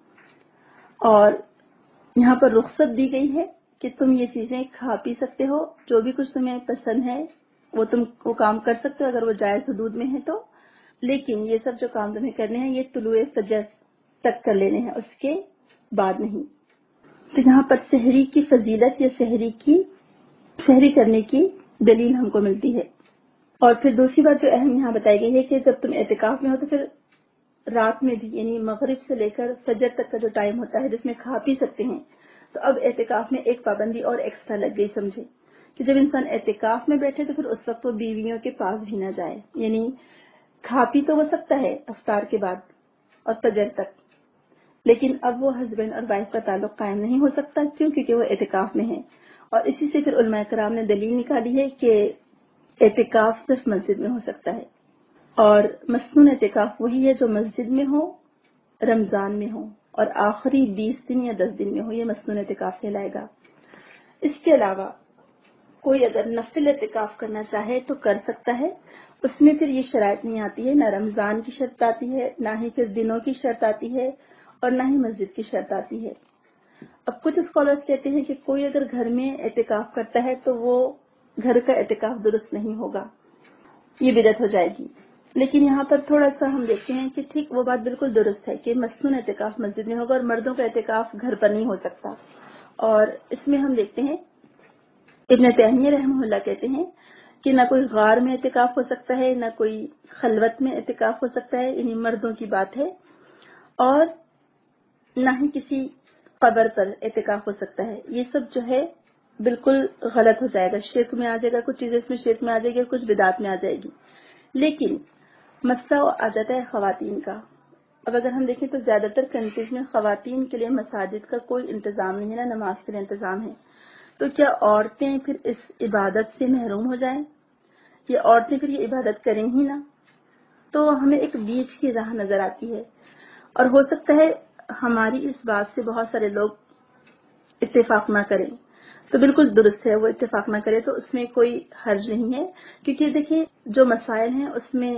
اور یہاں پر رخصت دی گئی ہے کہ تم یہ چیزیں کھا پی سکتے ہو، جو بھی کچھ تمہیں پسند ہے وہ تم وہ کام کر سکتے ہو اگر وہ جائز حدود میں ہے تو، لیکن یہ سب جو کام تمہیں کرنے ہیں یہ طلوع فجر تک کر لینے ہیں، اس کے بعد نہیں۔ تو یہاں پر سحری کی فضیلت یا سحری کی سحری کرنے کی دلیل ہم کو ملتی ہے۔ اور پھر دوسری بات جو اہم یہاں بتائی گئی ہے کہ جب تم اعتکاف میں ہو تو پھر رات میں بھی، یعنی مغرب سے لے کر فجر تک کا جو ٹائم ہوتا ہے جس میں کھا پی سکتے ہیں، تو اب اعتکاف میں ایک پابندی اور ایکسٹرا لگ گئی، سمجھے کہ جب انسان اعتکاف میں بیٹھے تو پھر اس وقت وہ بیویوں کے پاس بھی نہ جائے، یعنی کھا پی تو وہ سکتا ہے افطار کے بعد اور فجر تک، لیکن اب وہ ہسبینڈ اور وائف کا تعلق قائم نہیں ہو سکتا، کیوں؟ کیونکہ وہ اعتکاف میں ہیں. اور اسی سے پھر علماء کرام نے دلیل نکالی ہے کہ اعتکاف صرف مسجد میں ہو سکتا ہے، اور مسنون اعتکاف وہی ہے جو مسجد میں ہو، رمضان میں ہو، اور آخری بیس دن یا دس دن میں ہو، یہ مسنون اعتکاف کہلائے گا. اس کے علاوہ کوئی اگر نفل اعتکاف کرنا چاہے تو کر سکتا ہے. اس میں پھر یہ شرائط نہیں آتی ہے، نہ رمضان کی شرط آتی ہے، نہ ہی پھر دنوں کی شرط آتی ہے، اور نہ ہی مسجد کی شرط آتی ہے. اب کچھ اسکالرز کہتے ہیں کہ کوئی اگر گھر میں اعتکاف کرتا ہے تو وہ گھر کا اعتکاف درست نہیں ہوگا، یہ بدعت ہو جائے گی. لیکن یہاں پر تھوڑا سا ہم دیکھتے ہیں کہ ٹھیک وہ بات بالکل درست ہے کہ مسنون اعتکاف مسجد میں ہوگا اور مردوں کا اعتکاف گھر پر نہیں ہو سکتا. اور اس میں ہم دیکھتے ہیں ابن تیمیہ رحمہ اللہ کہتے ہیں کہ نہ کوئی غار میں اعتکاف ہو سکتا ہے، نہ کوئی خلوت میں اعتکاف ہو سکتا ہے، یعنی مردوں کی بات ہے، اور نہ ہی کسی قبر پر اعتکاف ہو سکتا ہے. یہ سب جو ہے بالکل غلط ہو جائے گا، شرک میں آ جائے گا، کچھ چیزیں اس میں شرک میں آ جائے گی، کچھ بدعت میں آ جائے گی. لیکن مسئلہ آ جاتا ہے خواتین کا. اب اگر ہم دیکھیں تو زیادہ تر کنٹریز میں خواتین کے لیے مساجد کا کوئی انتظام نہیں ہے، نہ نماز کے لیے انتظام ہے. تو کیا عورتیں پھر اس عبادت سے محروم ہو جائیں؟ یہ عورتیں پھر یہ عبادت کریں ہی نہ؟ تو ہمیں ایک بیچ کی راہ نظر آتی ہے، اور ہو سکتا ہے ہماری اس بات سے بہت سارے لوگ اتفاق نہ کریں. تو بالکل درست ہے وہ اتفاق نہ کرے، تو اس میں کوئی حرج نہیں ہے. کیونکہ دیکھیں جو مسائل ہیں اس میں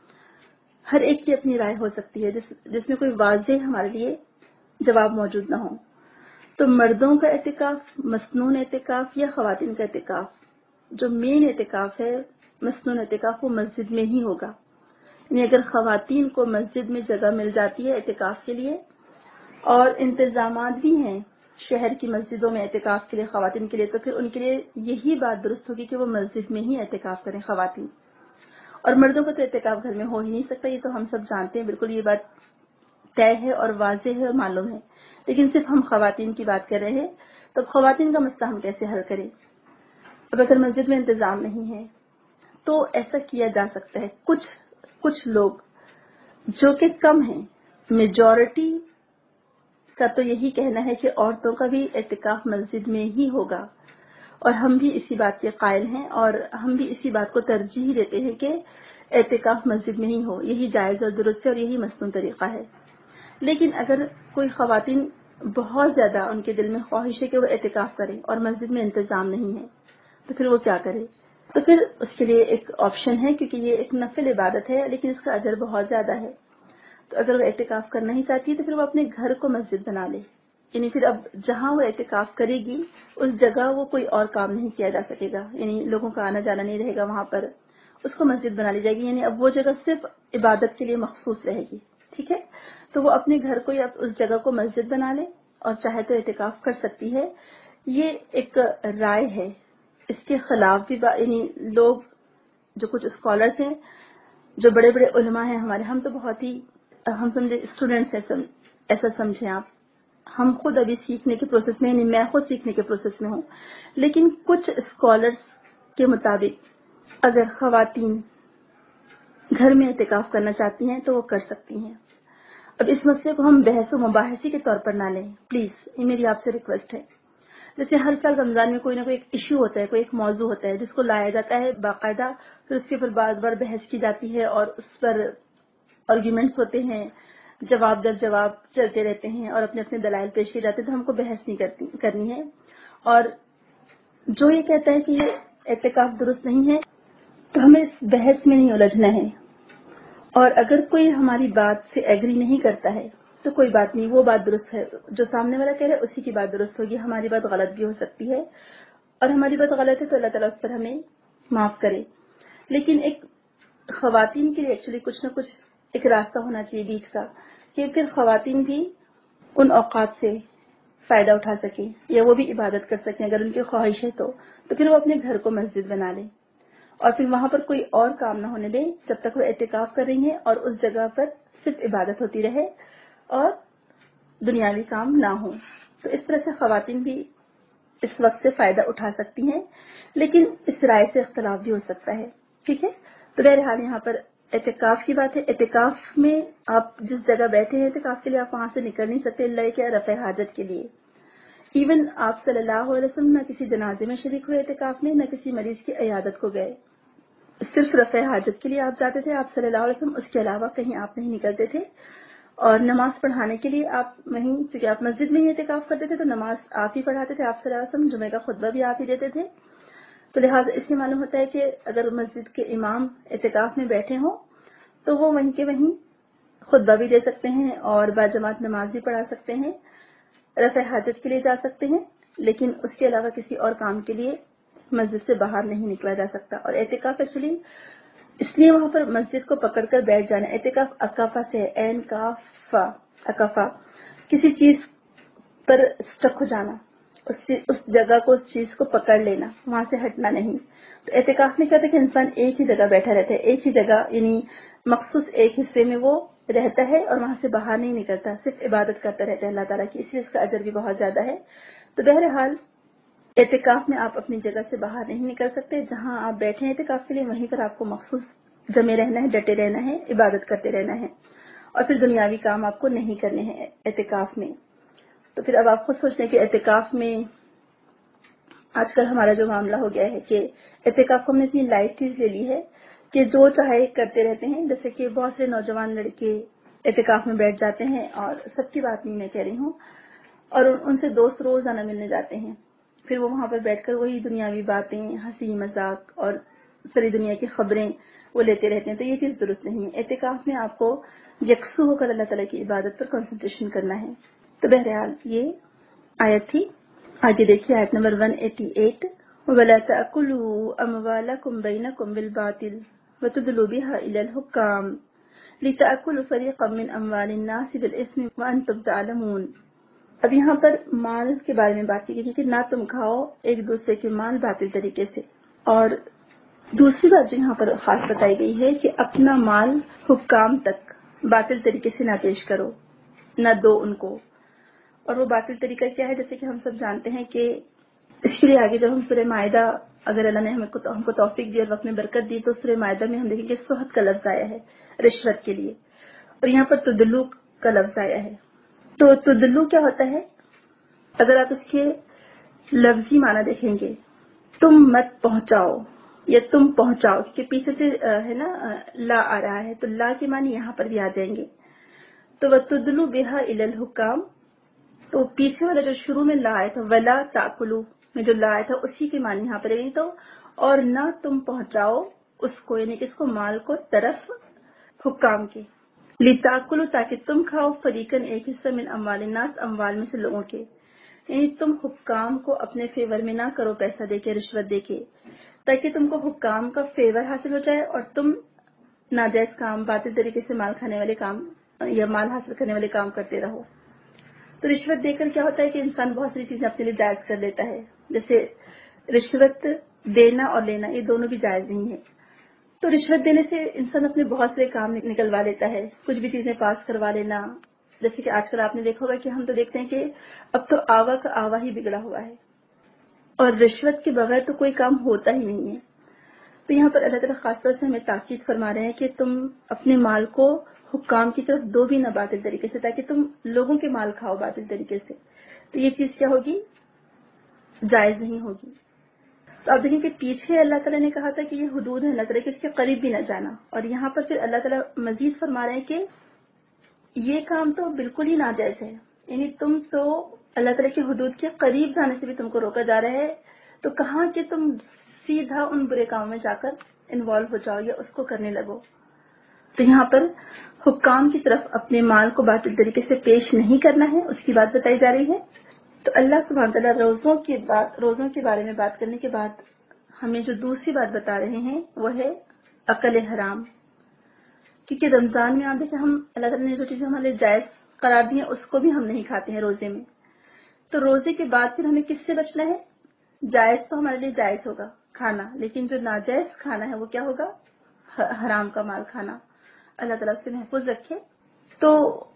ہر ایک کی اپنی رائے ہو سکتی ہے، جس, جس میں کوئی واضح ہمارے لیے جواب موجود نہ ہو. تو مردوں کا اعتکاف مسنون اعتکاف یا خواتین کا اعتکاف، جو مین اعتکاف ہے مسنون اعتکاف، وہ مسجد میں ہی ہوگا. یعنی اگر خواتین کو مسجد میں جگہ مل جاتی ہے اعتکاف کے لیے اور انتظامات بھی ہیں شہر کی مسجدوں میں اعتکاف کے لیے خواتین کے لیے، تو پھر ان کے لیے یہی بات درست ہوگی کہ وہ مسجد میں ہی اعتکاف کریں خواتین. اور مردوں کو تو اعتکاف گھر میں ہو ہی نہیں سکتا، یہ تو ہم سب جانتے ہیں، بالکل یہ بات طے ہے اور واضح ہے اور معلوم ہے. لیکن صرف ہم خواتین کی بات کر رہے ہیں، تو خواتین کا مسئلہ ہم کیسے حل کریں؟ اب اگر مسجد میں انتظام نہیں ہے تو ایسا کیا جا سکتا ہے. کچھ کچھ لوگ جو کہ کم ہیں، میجورٹی کا تو یہی کہنا ہے کہ عورتوں کا بھی اعتکاف مسجد میں ہی ہوگا، اور ہم بھی اسی بات کے قائل ہیں، اور ہم بھی اسی بات کو ترجیح دیتے ہیں کہ اعتکاف مسجد میں ہی ہو. یہی جائز اور درست ہے اور یہی مسنون طریقہ ہے. لیکن اگر کوئی خواتین بہت زیادہ ان کے دل میں خواہش ہے کہ وہ اعتکاف کریں اور مسجد میں انتظام نہیں ہے، تو پھر وہ کیا کرے؟ تو پھر اس کے لیے ایک آپشن ہے، کیونکہ یہ ایک نفل عبادت ہے لیکن اس کا اجر بہت زیادہ ہے. تو اگر وہ اعتکاف کرنا ہی چاہتی ہے تو پھر وہ اپنے گھر کو مسجد بنا لے. یعنی پھر اب جہاں وہ اعتکاف کرے گی اس جگہ وہ کوئی اور کام نہیں کیا جا سکے گا، یعنی لوگوں کا آنا جانا نہیں رہے گا وہاں پر، اس کو مسجد بنا لی جائے گی. یعنی اب وہ جگہ صرف عبادت کے لیے مخصوص رہے گی. ٹھیک ہے، تو وہ اپنے گھر کو یا اس جگہ کو مسجد بنا لے اور چاہے تو اعتکاف کر سکتی ہے. یہ ایک رائے ہے. اس کے خلاف بھی یعنی لوگ جو کچھ اسکالرس ہیں، جو بڑے بڑے علماء ہیں ہمارے، ہم تو بہت ہی ہم سمجھے اسٹوڈینٹس ہیں، ایسا سمجھیں آپ. ہم خود ابھی سیکھنے کے پروسیس میں، یعنی میں خود سیکھنے کے پروسیس میں ہوں. لیکن کچھ اسکالرس کے مطابق اگر خواتین گھر میں اعتکاف کرنا چاہتی ہیں تو وہ کر سکتی ہیں. اب اس مسئلے کو ہم بحث و مباحثے کے طور پر نہ لیں پلیز، یہ میری آپ سے ریکویسٹ ہے. جیسے ہر سال رمضان میں کوئی نہ کوئی ایک ایشو ہوتا ہے، کوئی ایک موضوع ہوتا ہے جس کو لایا جاتا ہے باقاعدہ، پھر اس کے اوپر بار بار بحث کی جاتی ہے اور اس پر آرگیومنٹس ہوتے ہیں، جواب در جواب چلتے رہتے ہیں اور اپنے اپنے دلائل پیش کیے جاتے ہیں. تو ہم کو بحث نہیں کرتی کرنی ہے. اور جو یہ کہتا ہے کہ یہ اعتکاف درست نہیں ہے تو ہمیں اس بحث میں نہیں الجھنا ہے. اور اگر کوئی ہماری بات سے ایگری نہیں کرتا ہے تو کوئی بات نہیں، وہ بات درست ہے، جو سامنے والا کہہ رہا ہے اسی کی بات درست ہوگی. ہماری بات غلط بھی ہو سکتی ہے، اور ہماری بات غلط ہے تو اللہ تعالیٰ اس پر ہمیں معاف کرے. لیکن ایک خواتین کے لیے ایکچولی کچھ نہ کچھ ایک راستہ ہونا چاہیے بیچ کا، کہ پھر خواتین بھی ان اوقات سے فائدہ اٹھا سکیں یا وہ بھی عبادت کر سکیں اگر ان کی خواہش ہے تو تو پھر وہ اپنے گھر کو مسجد بنا لیں اور پھر وہاں پر کوئی اور کام نہ ہونے دیں جب تک وہ اعتکاف کر رہی ہیں، اور اس جگہ پر صرف عبادت ہوتی رہے اور دنیاوی کام نہ ہو. تو اس طرح سے خواتین بھی اس وقت سے فائدہ اٹھا سکتی ہیں، لیکن اس رائے سے اختلاف بھی ہو سکتا ہے. ٹھیک ہے، تو بہرحال یہاں پر اعتکاف کی بات ہے. اعتکاف میں آپ جس جگہ بیٹھے ہیں اعتکاف کے لیے آپ وہاں سے نکل نہیں سکتے اللہ کہ رفع حاجت کے لیے. ایون آپ صلی اللہ علیہ وسلم نہ کسی جنازے میں شریک ہوئے اعتکاف میں، نہ کسی مریض کی عیادت کو گئے. صرف رفع حاجت کے لیے آپ جاتے تھے آپ صلی اللہ علیہ وسلم، اس کے علاوہ کہیں آپ نہیں نکلتے تھے. اور نماز پڑھانے کے لیے آپ وہیں، چونکہ آپ مسجد میں ہی اعتکاف کرتے تھے تو نماز آپ ہی پڑھاتے تھے آپ صلی اللہ علیہ وسلم، جمعے کا خطبہ بھی آپ ہی دیتے تھے. تو لہٰذا اس سے معلوم ہوتا ہے کہ اگر مسجد کے امام اعتکاف میں بیٹھے ہوں تو وہ وہیں کے وہیں خطبہ بھی دے سکتے ہیں اور باجماعت نماز بھی پڑھا سکتے ہیں، رفع حاجت کے لیے جا سکتے ہیں، لیکن اس کے علاوہ کسی اور کام کے لیے مسجد سے باہر نہیں نکلا جا سکتا. اور اعتکاف ایکچولی اس لیے وہاں پر مسجد کو پکڑ کر بیٹھ جانا. اعتکاف اکافا سے ہے، این کافا، اکافا کسی چیز پر اسٹک ہو جانا، اس اس جگہ کو، اس چیز کو پکڑ لینا، وہاں سے ہٹنا نہیں. تو اعتکاف میں کیا ہوتا ہے کہ انسان ایک ہی جگہ بیٹھا رہتا ہے، ایک ہی جگہ یعنی مخصوص ایک حصے میں وہ رہتا ہے اور وہاں سے باہر نہیں نکلتا، صرف عبادت کرتا رہتا ہے اللہ تعالیٰ کی، اس لیے اس کا اجر بھی بہت زیادہ ہے. تو بہرحال اعتکاف میں آپ اپنی جگہ سے باہر نہیں نکل سکتے، جہاں آپ بیٹھے ہیں اعتکاف کے لیے وہیں پر آپ کو مخصوص جمے رہنا ہے، ڈٹے رہنا ہے، عبادت کرتے رہنا ہے، اور پھر دنیاوی کام آپ کو نہیں کرنے ہیں اعتکاف میں. تو پھر اب آپ خود سوچتے ہیں کہ اعتکاف میں آج کل ہمارا جو معاملہ ہو گیا ہے کہ اعتکاف کو ہم نے اتنی لائٹ چیز لے لی ہے کہ جو چاہے کرتے رہتے ہیں. جیسے کہ بہت سے نوجوان لڑکے اعتکاف میں بیٹھ جاتے ہیں، اور سب کی بات نہیں میں کہہ رہی ہوں، اور ان سے دوست روزانہ ملنے جاتے ہیں، پھر وہ وہاں پر بیٹھ کر وہی دنیاوی باتیں، ہنسی مذاق اور ساری دنیا کی خبریں وہ لیتے رہتے ہیں. تو یہ چیز درست نہیں ہے. اعتکاف میں آپ کو یکسو ہو کر اللہ تعالیٰ کی عبادت پر کنسنٹریشن کرنا ہے. تو بہرحال یہ آیت تھی. آگے دیکھیے آیت نمبر ایک سو اٹھاسی. وَلَا تَأْكُلُوا أَمْوَالَكُمْ بَيْنَكُمْ بِالْبَاطِلِ وَتُدْلُوا بِهَا إِلَى الْحُكَّامِ لِتَأْكُلُوا فَرِيقًا مِّنْ أَمْوَالِ النَّاسِ بِالْإِثْمِ وَأَنْتُمْ تَعْلَمُونَ. اب یہاں پر مال کے بارے میں بات کی گئی کہ نہ تم کھاؤ ایک دوسرے کے مال باطل طریقے سے. اور دوسری بات جو یہاں پر خاص بتائی گئی ہے کہ اپنا مال حکام تک باطل طریقے سے نہ پیش کرو، نہ دو ان کو. اور وہ باطل طریقہ کیا ہے؟ جیسے کہ ہم سب جانتے ہیں کہ اس کے لیے آگے جب ہم سورہ مائدہ، اگر اللہ نے ہمیں کو ہم کو توفیق دی اور وقت میں برکت دی تو سورہ مائدہ میں ہم دیکھیں گے سحت کا لفظ آیا ہے رشوت کے لیے، اور یہاں پر تدلو کا لفظ آیا ہے. تو تدلو کیا ہوتا ہے؟ اگر آپ اس کے لفظی معنی دیکھیں گے، تم مت پہنچاؤ یا تم پہنچاؤ، کیونکہ پیچھے سے ہے نا لا آ رہا ہے، تو لا کے معنی یہاں پر بھی آ جائیں گے. تو وَتُدْلُوا بِهَا إِلَى الْحُكَّامِ، تو پیچھے والا جو شروع میں لا آیا تھا وَلَا تَأْكُلُوا میں جو لا آیا تھا اسی کے معنی یہاں پر ہے. تو اور نہ تم پہنچاؤ اس کو، یعنی کہ اس کو مال کو طرف حکام کے، لِتَأْكُلُوا تاکہ تم کھاؤ، فریقاً ایک حصہ، من اموال الناس اموال میں سے لوگوں کے، یعنی تم حکام کو اپنے فیور میں نہ کرو پیسہ دے کے، رشوت دے کے، تاکہ تم کو حکام کا فیور حاصل ہو جائے اور تم ناجائز کام، باطل طریقے سے مال کھانے والے کام یا مال حاصل کرنے والے کام کرتے رہو. تو رشوت دے کر کیا ہوتا ہے کہ انسان بہت ساری چیزیں اپنے لیے جائز کر لیتا ہے. جیسے رشوت دینا اور لینا یہ دونوں بھی جائز نہیں ہے. تو رشوت دینے سے انسان اپنے بہت سے کام نکلوا لیتا ہے، کچھ بھی چیزیں پاس کروا لینا. جیسے کہ آج کل آپ نے دیکھا ہوگا کہ ہم تو دیکھتے ہیں کہ اب تو آوا کا آوا ہی بگڑا ہوا ہے، اور رشوت کے بغیر تو کوئی کام ہوتا ہی نہیں ہے. تو یہاں پر اللہ تعالیٰ خاص طور سے ہمیں تاکید فرما رہے ہیں کہ تم اپنے مال کو حکام کی طرف دو بھی نہ باطل طریقے سے، تاکہ تم لوگوں کے مال کھاؤ باطل طریقے سے. تو یہ چیز کیا ہوگی؟ جائز نہیں ہوگی. تو آپ دیکھیں کہ پیچھے اللہ تعالیٰ نے کہا تھا کہ یہ حدود ہے اللہ تعالیٰ کہ اس کے قریب بھی نہ جانا، اور یہاں پر پھر اللہ تعالیٰ مزید فرما رہے ہیں کہ یہ کام تو بالکل ہی ناجائز ہے، یعنی تم تو اللہ تعالیٰ کی حدود کے قریب جانے سے بھی تم کو روکا جا رہا ہے. تو کہاں کہ تم سیدھا ان برے کاموں میں جا کر انوالو ہو جاؤ یا اس کو کرنے لگو. تو یہاں پر حکام کی طرف اپنے مال کو باطل طریقے سے پیش نہیں کرنا ہے، اس کی بات بتائی جا رہی ہے. تو اللہ سبحانہ تعالیٰ روزوں کی بات روزوں کے بارے میں بات کرنے کے بعد ہمیں جو دوسری بات بتا رہے ہیں وہ ہے اکل حرام. کیونکہ رمضان میں آپ دیکھیں ہم اللہ تعالیٰ نے جو چیزیں ہمارے جائز قرار دی ہیں اس کو بھی ہم نہیں کھاتے ہیں روزے میں. تو روزے کے بعد پھر ہمیں کس سے بچنا ہے؟ جائز تو ہمارے لیے جائز ہوگا کھانا، لیکن جو ناجائز کھانا ہے وہ کیا ہوگا؟ حرام کا مال کھانا. اللہ تعالیٰ اس سے محفوظ رکھے. تو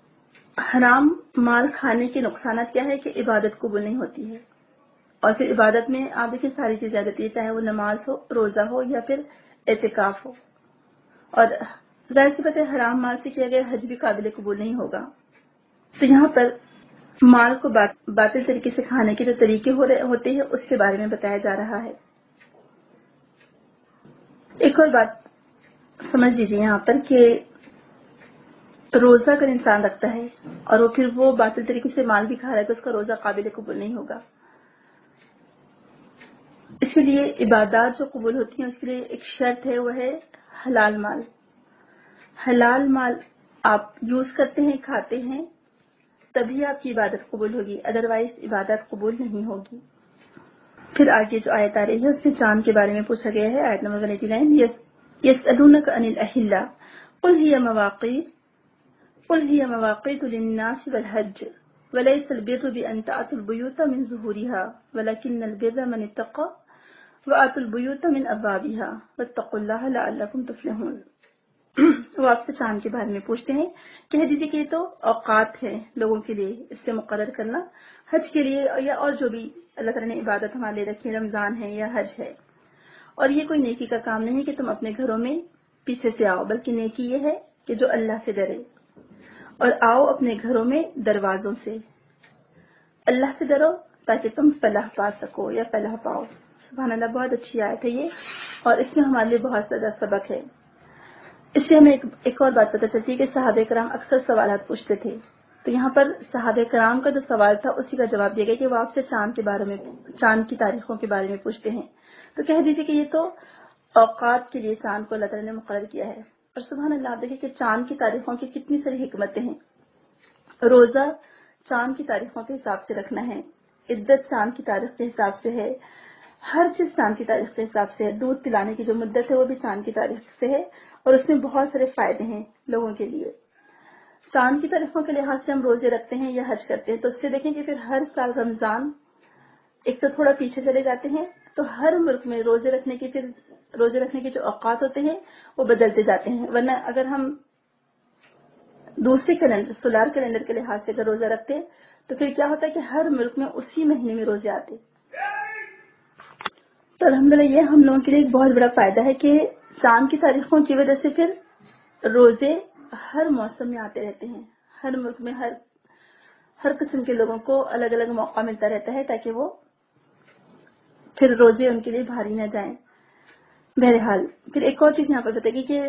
حرام مال کھانے کے نقصانات کیا ہے کہ عبادت قبول نہیں ہوتی ہے، اور پھر عبادت میں آپ دیکھیں ساری چیزیں آ جاتی ہے، چاہے وہ نماز ہو، روزہ ہو یا پھر اعتکاف ہو. اور ظاہر سی بات ہے حرام مال سے کیا گیا حج بھی قابل قبول نہیں ہوگا. تو یہاں پر مال کو باطل طریقے سے کھانے کے جو طریقے ہو رہے ہوتے ہیں اس کے بارے میں بتایا جا رہا ہے. ایک اور بات سمجھ لیجیے یہاں پر کہ روزہ اگر انسان رکھتا ہے اور وہ پھر وہ باطل طریقے سے مال بھی کھا رہا ہے تو اس کا روزہ قابل قبول نہیں ہوگا. اس کے لیے عبادات جو قبول ہوتی ہیں اس کے لیے ایک شرط ہے، وہ ہے حلال مال. حلال مال آپ یوز کرتے ہیں، کھاتے ہیں، تبھی آپ کی عبادت قبول ہوگی، ادروائز عبادت قبول نہیں ہوگی. پھر آگے جو آیت آ رہی ہے اس میں چاند کے بارے میں پوچھا گیا ہے. آیت نمبر ننانوے، یسألونک عن الاحلہ قل ہی مواقیت قل هي مواقيت للناس والحج وليس البر بأن تأتوا البيوت من ظهورها ولكن البر من اتقى وآتوا البيوت من أبوابها واتقوا الله لعلكم تفلحون. وہ آپ سے چاند کے بارے میں پوچھتے ہیں. کہہ دیجیے کہ یہ تو اوقات ہے لوگوں کے لیے اس سے مقرر کرنا، حج کے لیے یا اور جو بھی اللہ تعالیٰ نے عبادت ہمارے لیے رکھی، رمضان ہے یا حج ہے. اور یہ کوئی نیکی کا کام نہیں ہے کہ تم اپنے گھروں میں پیچھے سے آؤ، بلکہ نیکی یہ ہے کہ جو اللہ سے ڈرے اور آؤ اپنے گھروں میں دروازوں سے. اللہ سے ڈرو تاکہ تم فلاح پا سکو یا فلاح پاؤ. سبحان اللہ، بہت اچھی آیت ہے یہ، اور اس میں ہمارے لیے بہت زیادہ سبق ہے. اس سے ہمیں ایک, ایک اور بات پتہ چلتی ہے کہ صحابہ کرام اکثر سوالات پوچھتے تھے. تو یہاں پر صحابہ کرام کا جو سوال تھا اسی کا جواب دیا گیا کہ وہ آپ سے چاند کے بارے میں، چاند کی تاریخوں کے بارے میں پوچھتے ہیں. تو کہہ دیجیے کہ یہ تو اوقات کے لیے چاند کو اللہ تعالیٰ نے مقرر کیا ہے. اور سبحان اللہ، آپ دیکھیں کہ چاند کی تاریخوں کی کتنی ساری حکمتیں ہیں. روزہ چاند کی تاریخوں کے حساب سے رکھنا ہے، عدت چاند کی تاریخ کے حساب سے ہے، ہر چیز چاند کی تاریخ کے حساب سے ہے. دودھ پلانے کی جو مدت ہے وہ بھی چاند کی تاریخ سے ہے، اور اس میں بہت سارے فائدے ہیں لوگوں کے لیے. چاند کی تاریخوں کے لحاظ سے ہم روزے رکھتے ہیں یا حج کرتے ہیں تو اس سے دیکھیں کہ پھر ہر سال رمضان ایک تو تھوڑا پیچھے چلے جاتے ہیں، تو ہر ملک میں روزے رکھنے کے پھر روزے رکھنے کے جو اوقات ہوتے ہیں وہ بدلتے جاتے ہیں. ورنہ اگر ہم دوسرے کیلنڈر سولار کیلنڈر کے لحاظ سے اگر روزہ رکھتے تو پھر کیا ہوتا ہے کہ ہر ملک میں اسی مہینے میں روزے آتے. تو الحمدللہ یہ ہم لوگوں کے لیے ایک بہت بڑا فائدہ ہے کہ چاند کی تاریخوں کی وجہ سے پھر روزے ہر موسم میں آتے رہتے ہیں. ہر ملک میں ہر ہر قسم کے لوگوں کو الگ الگ موقع ملتا رہتا ہے تاکہ وہ پھر روزے ان کے لیے بھاری نہ جائیں. بہرحال پھر ایک اور چیز یہاں پر بتائے گی کہ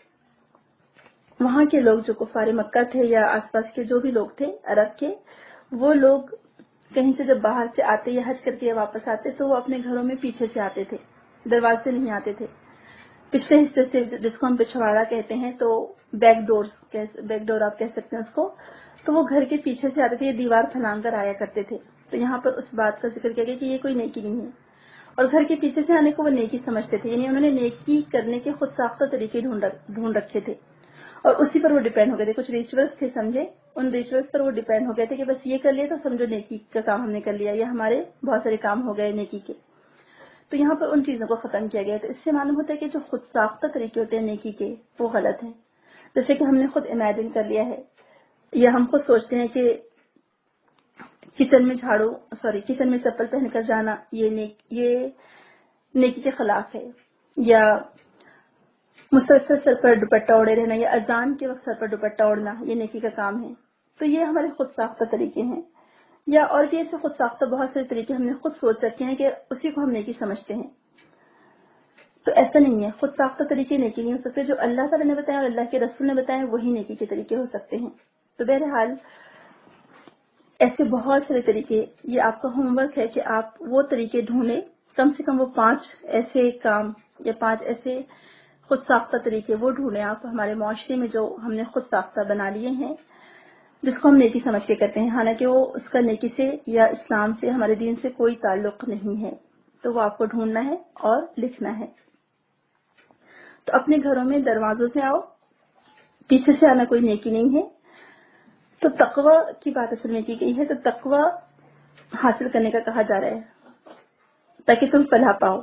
وہاں کے لوگ جو کفار مکہ تھے یا آس پاس کے جو بھی لوگ تھے عرب کے، وہ لوگ کہیں سے جب باہر سے آتے یا حج کر کے واپس آتے تو وہ اپنے گھروں میں پیچھے سے آتے تھے، دروازے سے نہیں آتے تھے. پچھلے حصے سے جس کو ہم پچھواڑا کہتے ہیں، تو بیک ڈورز بیک ڈور آپ کہہ سکتے ہیں اس کو، تو وہ گھر کے پیچھے سے آتے تھے، یہ دیوار پھلانگ کر آیا کرتے تھے. تو یہاں پر اس بات کا ذکر کیا گیا کہ یہ کوئی نیکی نہیں ہے، اور گھر کے پیچھے سے آنے کو وہ نیکی سمجھتے تھے. یعنی انہوں نے نیکی کرنے کے خود ساختہ طریقے ڈھونڈ رکھے تھے اور اسی پر وہ ڈیپینڈ ہو گئے تھے. کچھ ریچولس تھے سمجھے، ان ریچولس پر وہ ڈیپینڈ ہو گئے تھے کہ بس یہ کر لیا تو سمجھو نیکی کا کام ہم نے کر لیا، یا ہمارے بہت سارے کام ہو گئے نیکی کے. تو یہاں پر ان چیزوں کو ختم کیا گیا. تو اس سے معلوم ہوتا ہے کہ جو خود ساختہ طریقے ہوتے ہیں نیکی کے وہ غلط ہیں. جیسے کہ ہم نے خود امیجن کر لیا ہے یا ہم خود سوچتے ہیں کہ کچن میں جھاڑو سوری کچن میں چپل پہن کر جانا یہ نیک یہ نیکی کے خلاف ہے، یا مسلسل سر پر دوپٹہ اوڑے رہنا، یا اذان کے وقت سر پر دوپٹہ اوڑنا یہ نیکی کا کام ہے. تو یہ ہمارے خود ساختہ طریقے ہیں. یا اور بھی ایسے خود ساختہ بہت سارے طریقے ہم نے خود سوچ رکھے ہیں کہ اسی کو ہم نیکی سمجھتے ہیں. تو ایسا نہیں ہے، خود ساختہ طریقے نیکی نہیں ہو سکتے. جو اللہ تعالیٰ نے بتایا اور اللہ کے رسول نے بتایا وہی نیکی کے طریقے ہو سکتے ہیں. تو بہرحال ایسے بہت سارے طریقے، یہ آپ کا ہوم ورک ہے کہ آپ وہ طریقے ڈھونڈیں، کم سے کم وہ پانچ ایسے کام یا پانچ ایسے خود ساختہ طریقے وہ ڈھونڈیں آپ ہمارے معاشرے میں جو ہم نے خود ساختہ بنا لیے ہیں، جس کو ہم نیکی سمجھ کے کرتے ہیں، حالانکہ وہ اس کا نیکی سے یا اسلام سے ہمارے دین سے کوئی تعلق نہیں ہے. تو وہ آپ کو ڈھونڈنا ہے اور لکھنا ہے. تو اپنے گھروں میں دروازوں سے آؤ، پیچھے سے آنا کوئی نیکی نہیں ہے. تو تقوی کی بات اصل میں کی گئی ہے. تو تقوی حاصل کرنے کا کہا جا رہا ہے تاکہ تم فلاح پاؤ.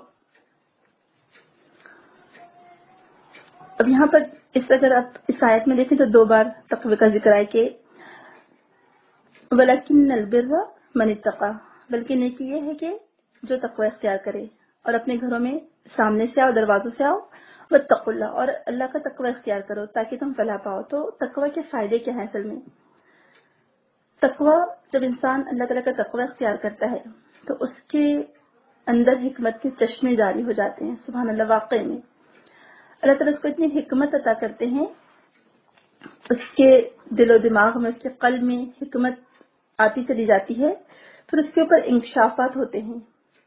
اب یہاں پر اس اگر آپ اس آیت میں دیکھیں تو دو بار تقوی کا ذکر ہے کہ وَلَكِنَّ الْبِرَّ مَنِ اتَّقَى، بلکہ نیکی یہ ہے کہ جو تقوی اختیار کرے. اور اپنے گھروں میں سامنے سے آؤ، دروازوں سے آؤ، واتقوا اللہ، اور اللہ کا تقوی اختیار کرو تاکہ تم فلاح پاؤ۔ تو تقوی کے فائدے کیا ہیں اصل میں؟ تقوی، جب انسان اللہ تعالیٰ کا تقوی اختیار کرتا ہے تو اس کے اندر حکمت کے چشمے جاری ہو جاتے ہیں۔ سبحان اللہ، واقعی میں اللہ تعالیٰ اس کو اتنی حکمت عطا کرتے ہیں، اس کے دل و دماغ میں، اس کے قلب میں حکمت آتی چلی جاتی ہے، پھر اس کے اوپر انکشافات ہوتے ہیں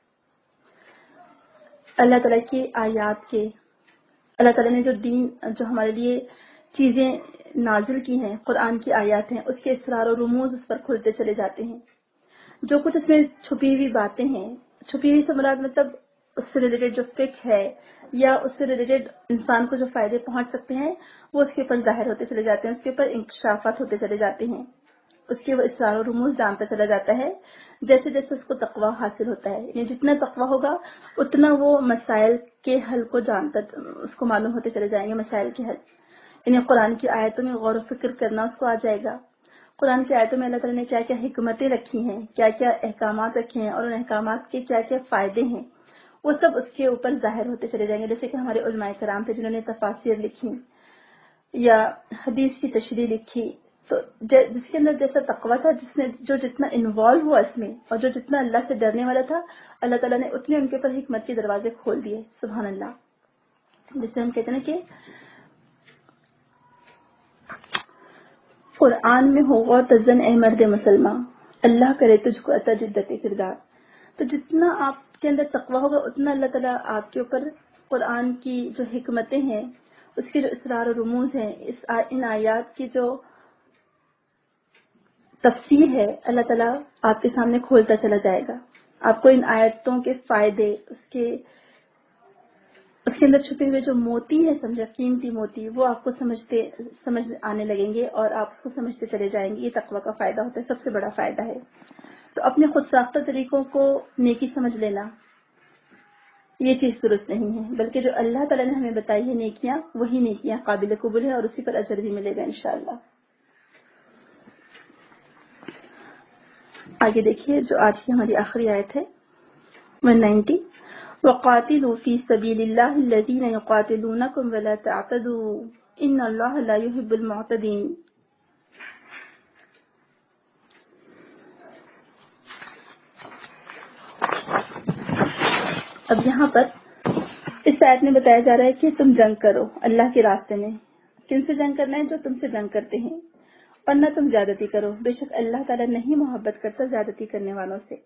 اللہ تعالیٰ کی آیات کے۔ اللہ تعالیٰ نے جو دین، جو ہمارے لیے چیزیں نازل کی ہیں، قرآن کی آیات ہیں، اس کے اسرار و رموز اس پر کھلتے چلے جاتے ہیں۔ جو کچھ اس میں چھپی ہوئی باتیں ہیں، چھپی ہوئی سے مراد مطلب اس سے ریلیٹڈ جو فقہ ہے یا اس سے ریلیٹڈ انسان کو جو فائدے پہنچ سکتے ہیں، وہ اس کے اوپر ظاہر ہوتے چلے جاتے ہیں، اس کے اوپر انکشافات ہوتے چلے جاتے ہیں، اس کے وہ اسرار و رموز جانتا چلا جاتا ہے جیسے جیسے اس کو تقویٰ حاصل ہوتا ہے۔ یعنی جتنا تقویٰ ہوگا اتنا وہ مسائل کے حل کو جانتا، اس کو معلوم ہوتے چلے جائیں گے مسائل کے حل۔ یعنی قرآن کی آیتوں میں غور و فکر کرنا اس کو آ جائے گا، قرآن کی آیتوں میں اللہ تعالیٰ نے کیا کیا حکمتیں رکھی ہیں، کیا کیا احکامات رکھے ہیں، اور ان احکامات کے کیا کیا فائدے ہیں، وہ سب اس کے اوپر ظاہر ہوتے چلے جائیں گے۔ جیسے کہ ہمارے علماء کرام تھے جنہوں نے تفاسیر لکھی یا حدیث کی تشریح لکھی، تو جس کے اندر جیسا تقویٰ تھا، جس نے جو جتنا انوالو ہوا اس میں، اور جو جتنا اللہ سے ڈرنے والا تھا، اللہ تعالیٰ نے اتنے ان کے اوپر حکمت کے دروازے کھول دیے۔ سبحان اللہ، جسے ہم کہتے ہیں کہ قرآن میں ہو اور تزن اے مرد مسلمان، اللہ کرے تجھ کو عطا جدت کردار۔ تو جتنا آپ کے اندر تقویٰ ہوگا اتنا اللہ تعالیٰ آپ کے اوپر قرآن کی جو حکمتیں ہیں، اس کے جو اسرار و رموز ہیں، اس ان آیات کی جو تفسیر ہے، اللہ تعالیٰ آپ کے سامنے کھولتا چلا جائے گا۔ آپ کو ان آیتوں کے فائدے، اس کے اس کے اندر چھپے ہوئے جو موتی ہے، سمجھا قیمتی موتی، وہ آپ کو سمجھتے سمجھ آنے لگیں گے اور آپ اس کو سمجھتے چلے جائیں گے۔ یہ تقویٰ کا فائدہ ہوتا ہے، سب سے بڑا فائدہ ہے۔ تو اپنے خود ساختہ طریقوں کو نیکی سمجھ لینا، یہ چیز درست نہیں ہے، بلکہ جو اللہ تعالیٰ نے ہمیں بتائی ہے نیکیاں، وہی نیکیاں قابل قبول ہیں اور اسی پر اجر بھی ملے گا انشاءاللہ۔ آگے دیکھیے جو آج کی ہماری آخری آیت ہے ون نائنٹی، وَقَاتِلُوا فِي سَبِيلِ اللَّهِ الَّذِينَ يُقَاتِلُونَكُمْ وَلَا تَعْتَدُوا إِنَّ اللَّهَ لَا يُحِبُّ الْمُعْتَدِينَ۔ اب یہاں پر اس آیت میں بتایا جا رہا ہے کہ تم جنگ کرو اللہ کے راستے میں۔ کن سے جنگ کرنا ہے؟ جو تم سے جنگ کرتے ہیں، اور نہ تم زیادتی کرو، بے شک اللہ تعالیٰ نہیں محبت کرتا زیادتی کرنے والوں سے۔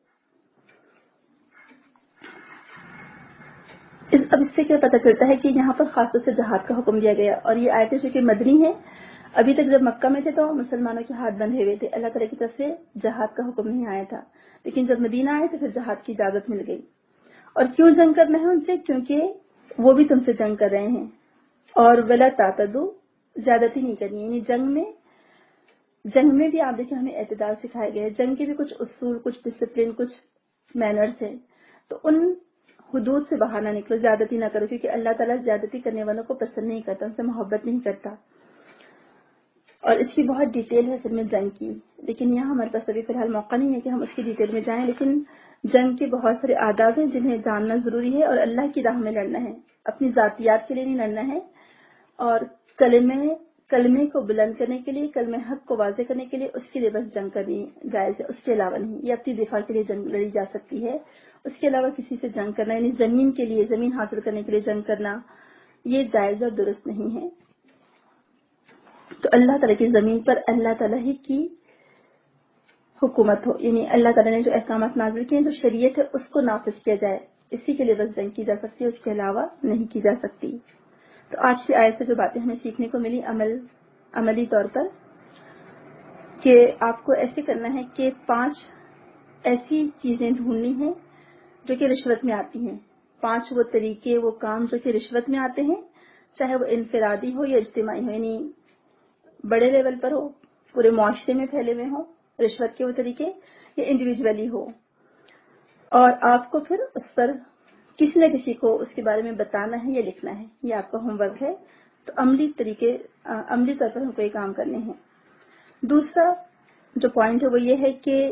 اس اب اس سے کیا پتہ چلتا ہے کہ یہاں پر خاص طور سے جہاد کا حکم دیا گیا، اور یہ آیتیں جو کہ مدنی ہے، ابھی تک جب مکہ میں تھے تو مسلمانوں کے ہاتھ بندھے ہوئے تھے، اللہ تعالیٰ کی طرف سے جہاد کا حکم نہیں آیا تھا، لیکن جب مدینہ آئے تو پھر جہاد کی اجازت مل گئی۔ اور کیوں جنگ کرنا ہے ان سے؟ کیونکہ وہ بھی تم سے جنگ کر رہے ہیں، اور ولا تعتدوا، زیادتی نہیں کرنی، یعنی جنگ میں جنگ میں بھی آپ دیکھیں ہمیں اعتدال سکھایا گیا ہے، جنگ کے بھی کچھ اصول، کچھ ڈسپلن، کچھ مینرز ہیں، تو ان حدود سے باہر نہ نکلو، زیادتی نہ کرو، کیونکہ اللہ تعالیٰ زیادتی کرنے والوں کو پسند نہیں کرتا، ان سے محبت نہیں کرتا۔ اور اس کی بہت ڈیٹیل ہے اصل میں جنگ کی، لیکن یہاں ہمارے پاس ابھی فی الحال موقع نہیں ہے کہ ہم اس کی ڈیٹیل میں جائیں، لیکن جنگ کے بہت سارے آداب ہیں جنہیں جاننا ضروری ہے، اور اللہ کی راہ میں لڑنا ہے، اپنی ذاتیات کے لیے نہیں لڑنا ہے، اور کلمے کلمے کو بلند کرنے کے لیے، کلمے حق کو واضح کرنے کے لیے اس کے لیے بس جنگ کرنی جائز ہے، اس کے علاوہ نہیں۔ یہ اپنی دفاع کے لیے جنگ لڑی جا سکتی ہے، اس کے علاوہ کسی سے جنگ کرنا، یعنی زمین کے لیے، زمین حاصل کرنے کے لیے جنگ کرنا، یہ جائز اور درست نہیں ہے۔ تو اللہ تعالیٰ کی زمین پر اللہ تعالیٰ ہی کی حکومت ہو، یعنی اللہ تعالیٰ نے جو احکامات نازل کیے ہیں، جو شریعت ہے، اس کو نافذ کیا جائے، اسی کے لیے بس جنگ کی جا سکتی ہے، اس کے علاوہ نہیں کی جا سکتی۔ تو آج کی آیت سے جو باتیں ہمیں سیکھنے کو ملی عمل عملی طور پر، کہ آپ کو ایسے کرنا ہے کہ پانچ ایسی چیزیں ڈھونڈنی ہیں جو کہ رشوت میں آتی ہیں، پانچ وہ طریقے، وہ کام جو کہ رشوت میں آتے ہیں، چاہے وہ انفرادی ہو یا اجتماعی ہو، یعنی بڑے لیول پر ہو، پورے معاشرے میں پھیلے ہوئے ہوں رشوت کے وہ طریقے، یا انڈیویجولی ہو، اور آپ کو پھر اس پر کسی نہ کسی کو اس کے بارے میں بتانا ہے یا لکھنا ہے، یہ آپ کا ہوم ورک ہے۔ تو عملی طریقے عملی طور پر ہم کو یہ کام کرنے ہیں۔ دوسرا جو پوائنٹ ہے وہ یہ ہے کہ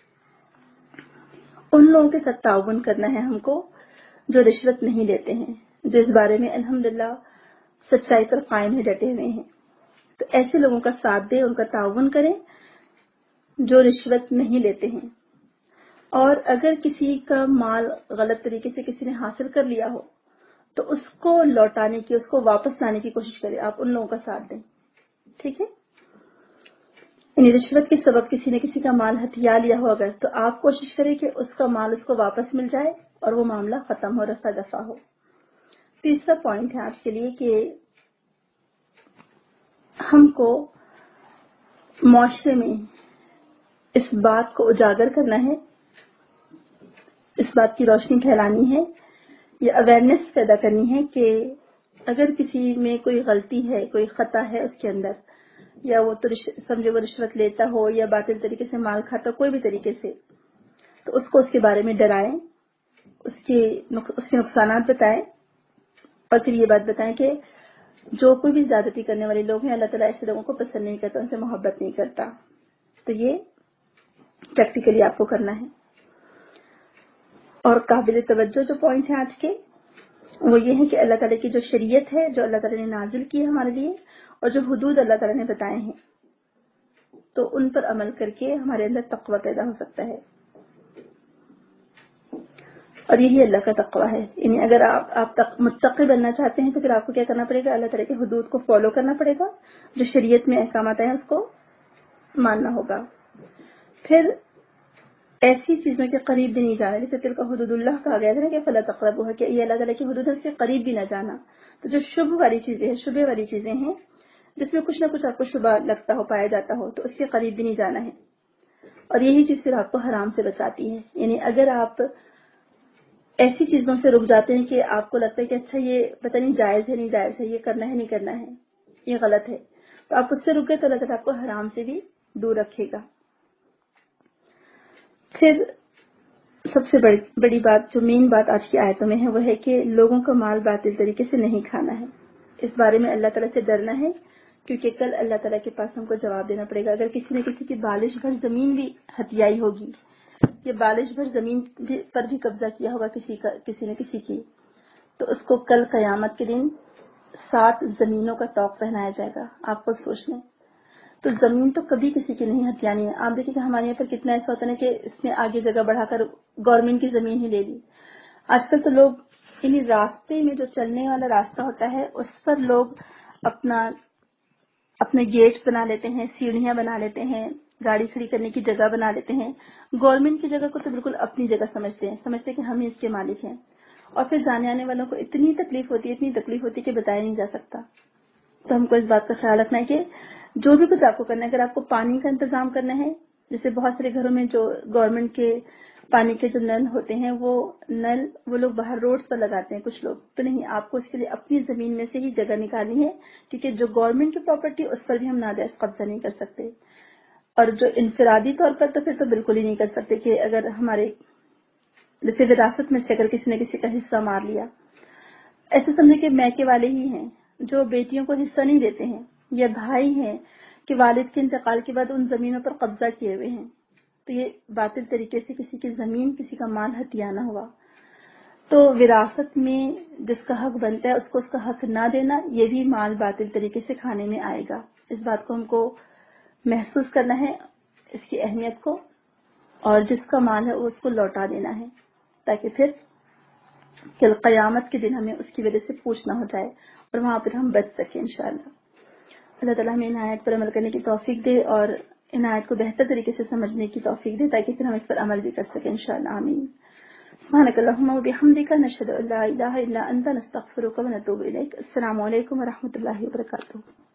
ان لوگوں کے ساتھ تعاون کرنا ہے ہم کو جو رشوت نہیں لیتے ہیں، جو اس بارے میں الحمدللہ सच्चाई पर कायम है, डटे हुए हैं। तो ऐसे लोगों का साथ दें, उनका ताउन करें जो रिश्वत नहीं लेते हैं। और अगर किसी का माल गलत तरीके से किसी ने हासिल कर लिया हो तो उसको लौटाने की, उसको वापस लाने की कोशिश करें, आप उन लोगों का साथ दें। ठीक है, यानी रिश्वत के सबब किसी ने किसी का माल हथिया लिया हो अगर, तो आप कोशिश करें कि उसका माल उसको वापस मिल जाए और वो मामला खत्म हो, रफा दफा हो। तीसरा पॉइंट है आज के लिए कि हमको मुआशरे में इस बात को उजागर करना है, इस बात की रोशनी फैलानी है, या अवेयरनेस पैदा करनी है कि अगर किसी में कोई गलती है, कोई खता है उसके अंदर, या वो तो समझे वो रिश्वत लेता हो या बातिल तरीके से माल खाता, कोई भी तरीके से, तो उसको उसके बारे में डराएं, उसके उसके नुकसानात बताएं, और फिर ये बात बताएं कि जो कोई भी ज्यादती करने वाले लोग हैं, अल्लाह ताला ऐसे लोगों को पसंद नहीं करता, उनसे मोहब्बत नहीं करता। तो ये प्रैक्टिकली आपको करना है। और काबिल तवज्जो जो पॉइंट है आज के, वो ये है कि अल्लाह ताला की जो शरीयत है, जो अल्लाह ताला ने नाजिल की है हमारे लिए, और जो हुदूद अल्लाह ताला ने बताए हैं, तो उन पर अमल करके हमारे अंदर तकवा पैदा हो सकता है। और यही अल्लाह का तकवा है। यानी अगर आप आप तक मुत्तकी बनना चाहते हैं तो फिर आपको क्या करना पड़ेगा, अल्लाह ताला के हुदूद को फॉलो करना पड़ेगा, जो शरीयत में अहकामात हैं उसको मानना होगा। फिर ऐसी चीजों के करीब भी नहीं जाना, जैसे तिल का हुदूदुल्लाह कहा गया था ना कि फला तक़रबू है, कि ये अल्लाह ताला की हुदूद है, उसके करीब भी ना जाना। तो जो शुभ वाली चीजें हैं, शुबे वाली चीजें हैं, जिसमें कुछ ना कुछ आपको शुबा लगता हो, पाया जाता हो, तो उसके करीब भी नहीं जाना है। और यही चीज फिर आपको हराम से बचाती है। यानी अगर आप ऐसी चीजों से रुक जाते हैं कि आपको लगता है कि अच्छा ये पता नहीं जायज है नहीं जायज है, ये करना है नहीं करना है, ये गलत है, तो आप उससे रुक गए तो अल्लाह ताला आपको हराम से भी दूर रखेगा। फिर सबसे बड़ी बड़ी बात, जो मेन बात आज की आयतों में है, वो है कि लोगों का माल बातिल तरीके से नहीं खाना है। इस बारे में अल्लाह ताला से डरना है, क्योंकि कल अल्लाह ताला के पास हमको जवाब देना पड़ेगा। अगर किसी ने किसी की बालिश भर जमीन भी हथियाई होगी, या बालिश भर जमीन पर भी कब्जा किया होगा किसी का, किसी ने किसी की, तो उसको कल कयामत के दिन सात जमीनों का तौक पहनाया जाएगा। आप खुद सोच लें। तो जमीन तो कभी किसी की नहीं हथियानी है। आप देखिए कि हमारे यहाँ पर कितना ऐसा होता है कि इसने आगे जगह बढ़ाकर गवर्नमेंट की जमीन ही ले ली। आजकल तो लोग इन्हीं रास्ते में, जो चलने वाला रास्ता होता है, उस पर लोग अपना अपने गेट्स बना लेते हैं, सीढ़ियां बना लेते हैं, गाड़ी खड़ी करने की जगह बना लेते हैं। गवर्नमेंट की जगह को तो बिल्कुल अपनी जगह समझते हैं, समझते हैं कि हम ही इसके मालिक हैं। और फिर जाने आने वालों को इतनी तकलीफ होती है, इतनी तकलीफ होती है कि बताया नहीं जा सकता। तो हमको इस बात का ख्याल रखना है कि जो भी कुछ आपको करना है, अगर आपको पानी का इंतजाम करना है, जैसे बहुत सारे घरों में जो गवर्नमेंट के पानी के जो नल होते हैं, वो नल वो लोग बाहर रोड्स पर लगाते हैं कुछ लोग, तो नहीं, आपको इसके लिए अपनी जमीन में से ही जगह निकालनी है, क्योंकि जो गवर्नमेंट की प्रॉपर्टी उस पर भी हम नाजायज कब्जा नहीं कर सकते। और जो इंफरादी तौर पर, तो फिर तो बिल्कुल ही नहीं कर सकते कि अगर हमारे जैसे विरासत में से अगर किसी ने किसी का हिस्सा मार लिया, ऐसे समझे कि मैके वाले ही हैं जो बेटियों को हिस्सा नहीं देते हैं, या भाई हैं कि वालिद के इंतकाल के बाद उन जमीनों पर कब्जा किए हुए हैं, तो ये बातिल तरीके से किसी की जमीन, किसी का माल हथियाना हुआ। तो विरासत में जिसका हक बनता है उसको उसका हक ना देना, ये भी माल बातिल तरीके से खाने में आएगा। इस बात को हमको महसूस करना है, इसकी अहमियत को, और जिसका माल है वो उसको लौटा देना है, ताकि फिर कल क़यामत के दिन हमें उसकी वजह से पूछना हो जाए और वहां पर हम बच सके इंशाअल्लाह। अल्लाह ताला हमें इन आयत पर अमल करने की तौफीक दे और इन आयत को बेहतर तरीके से समझने की तौफीक दे, ताकि फिर हम इस पर अमल भी कर सके इंशाअल्लाह। आमीन। सुब्हानकल्लाहुम्मा व बिहम्दिका नशहदु अल्ला इलाहा इल्ला अंता नस्तगफिरुका व नतूबु इलैक। अस्सलामु अलैकुम व रहमतुल्लाहि व बरकातुहू।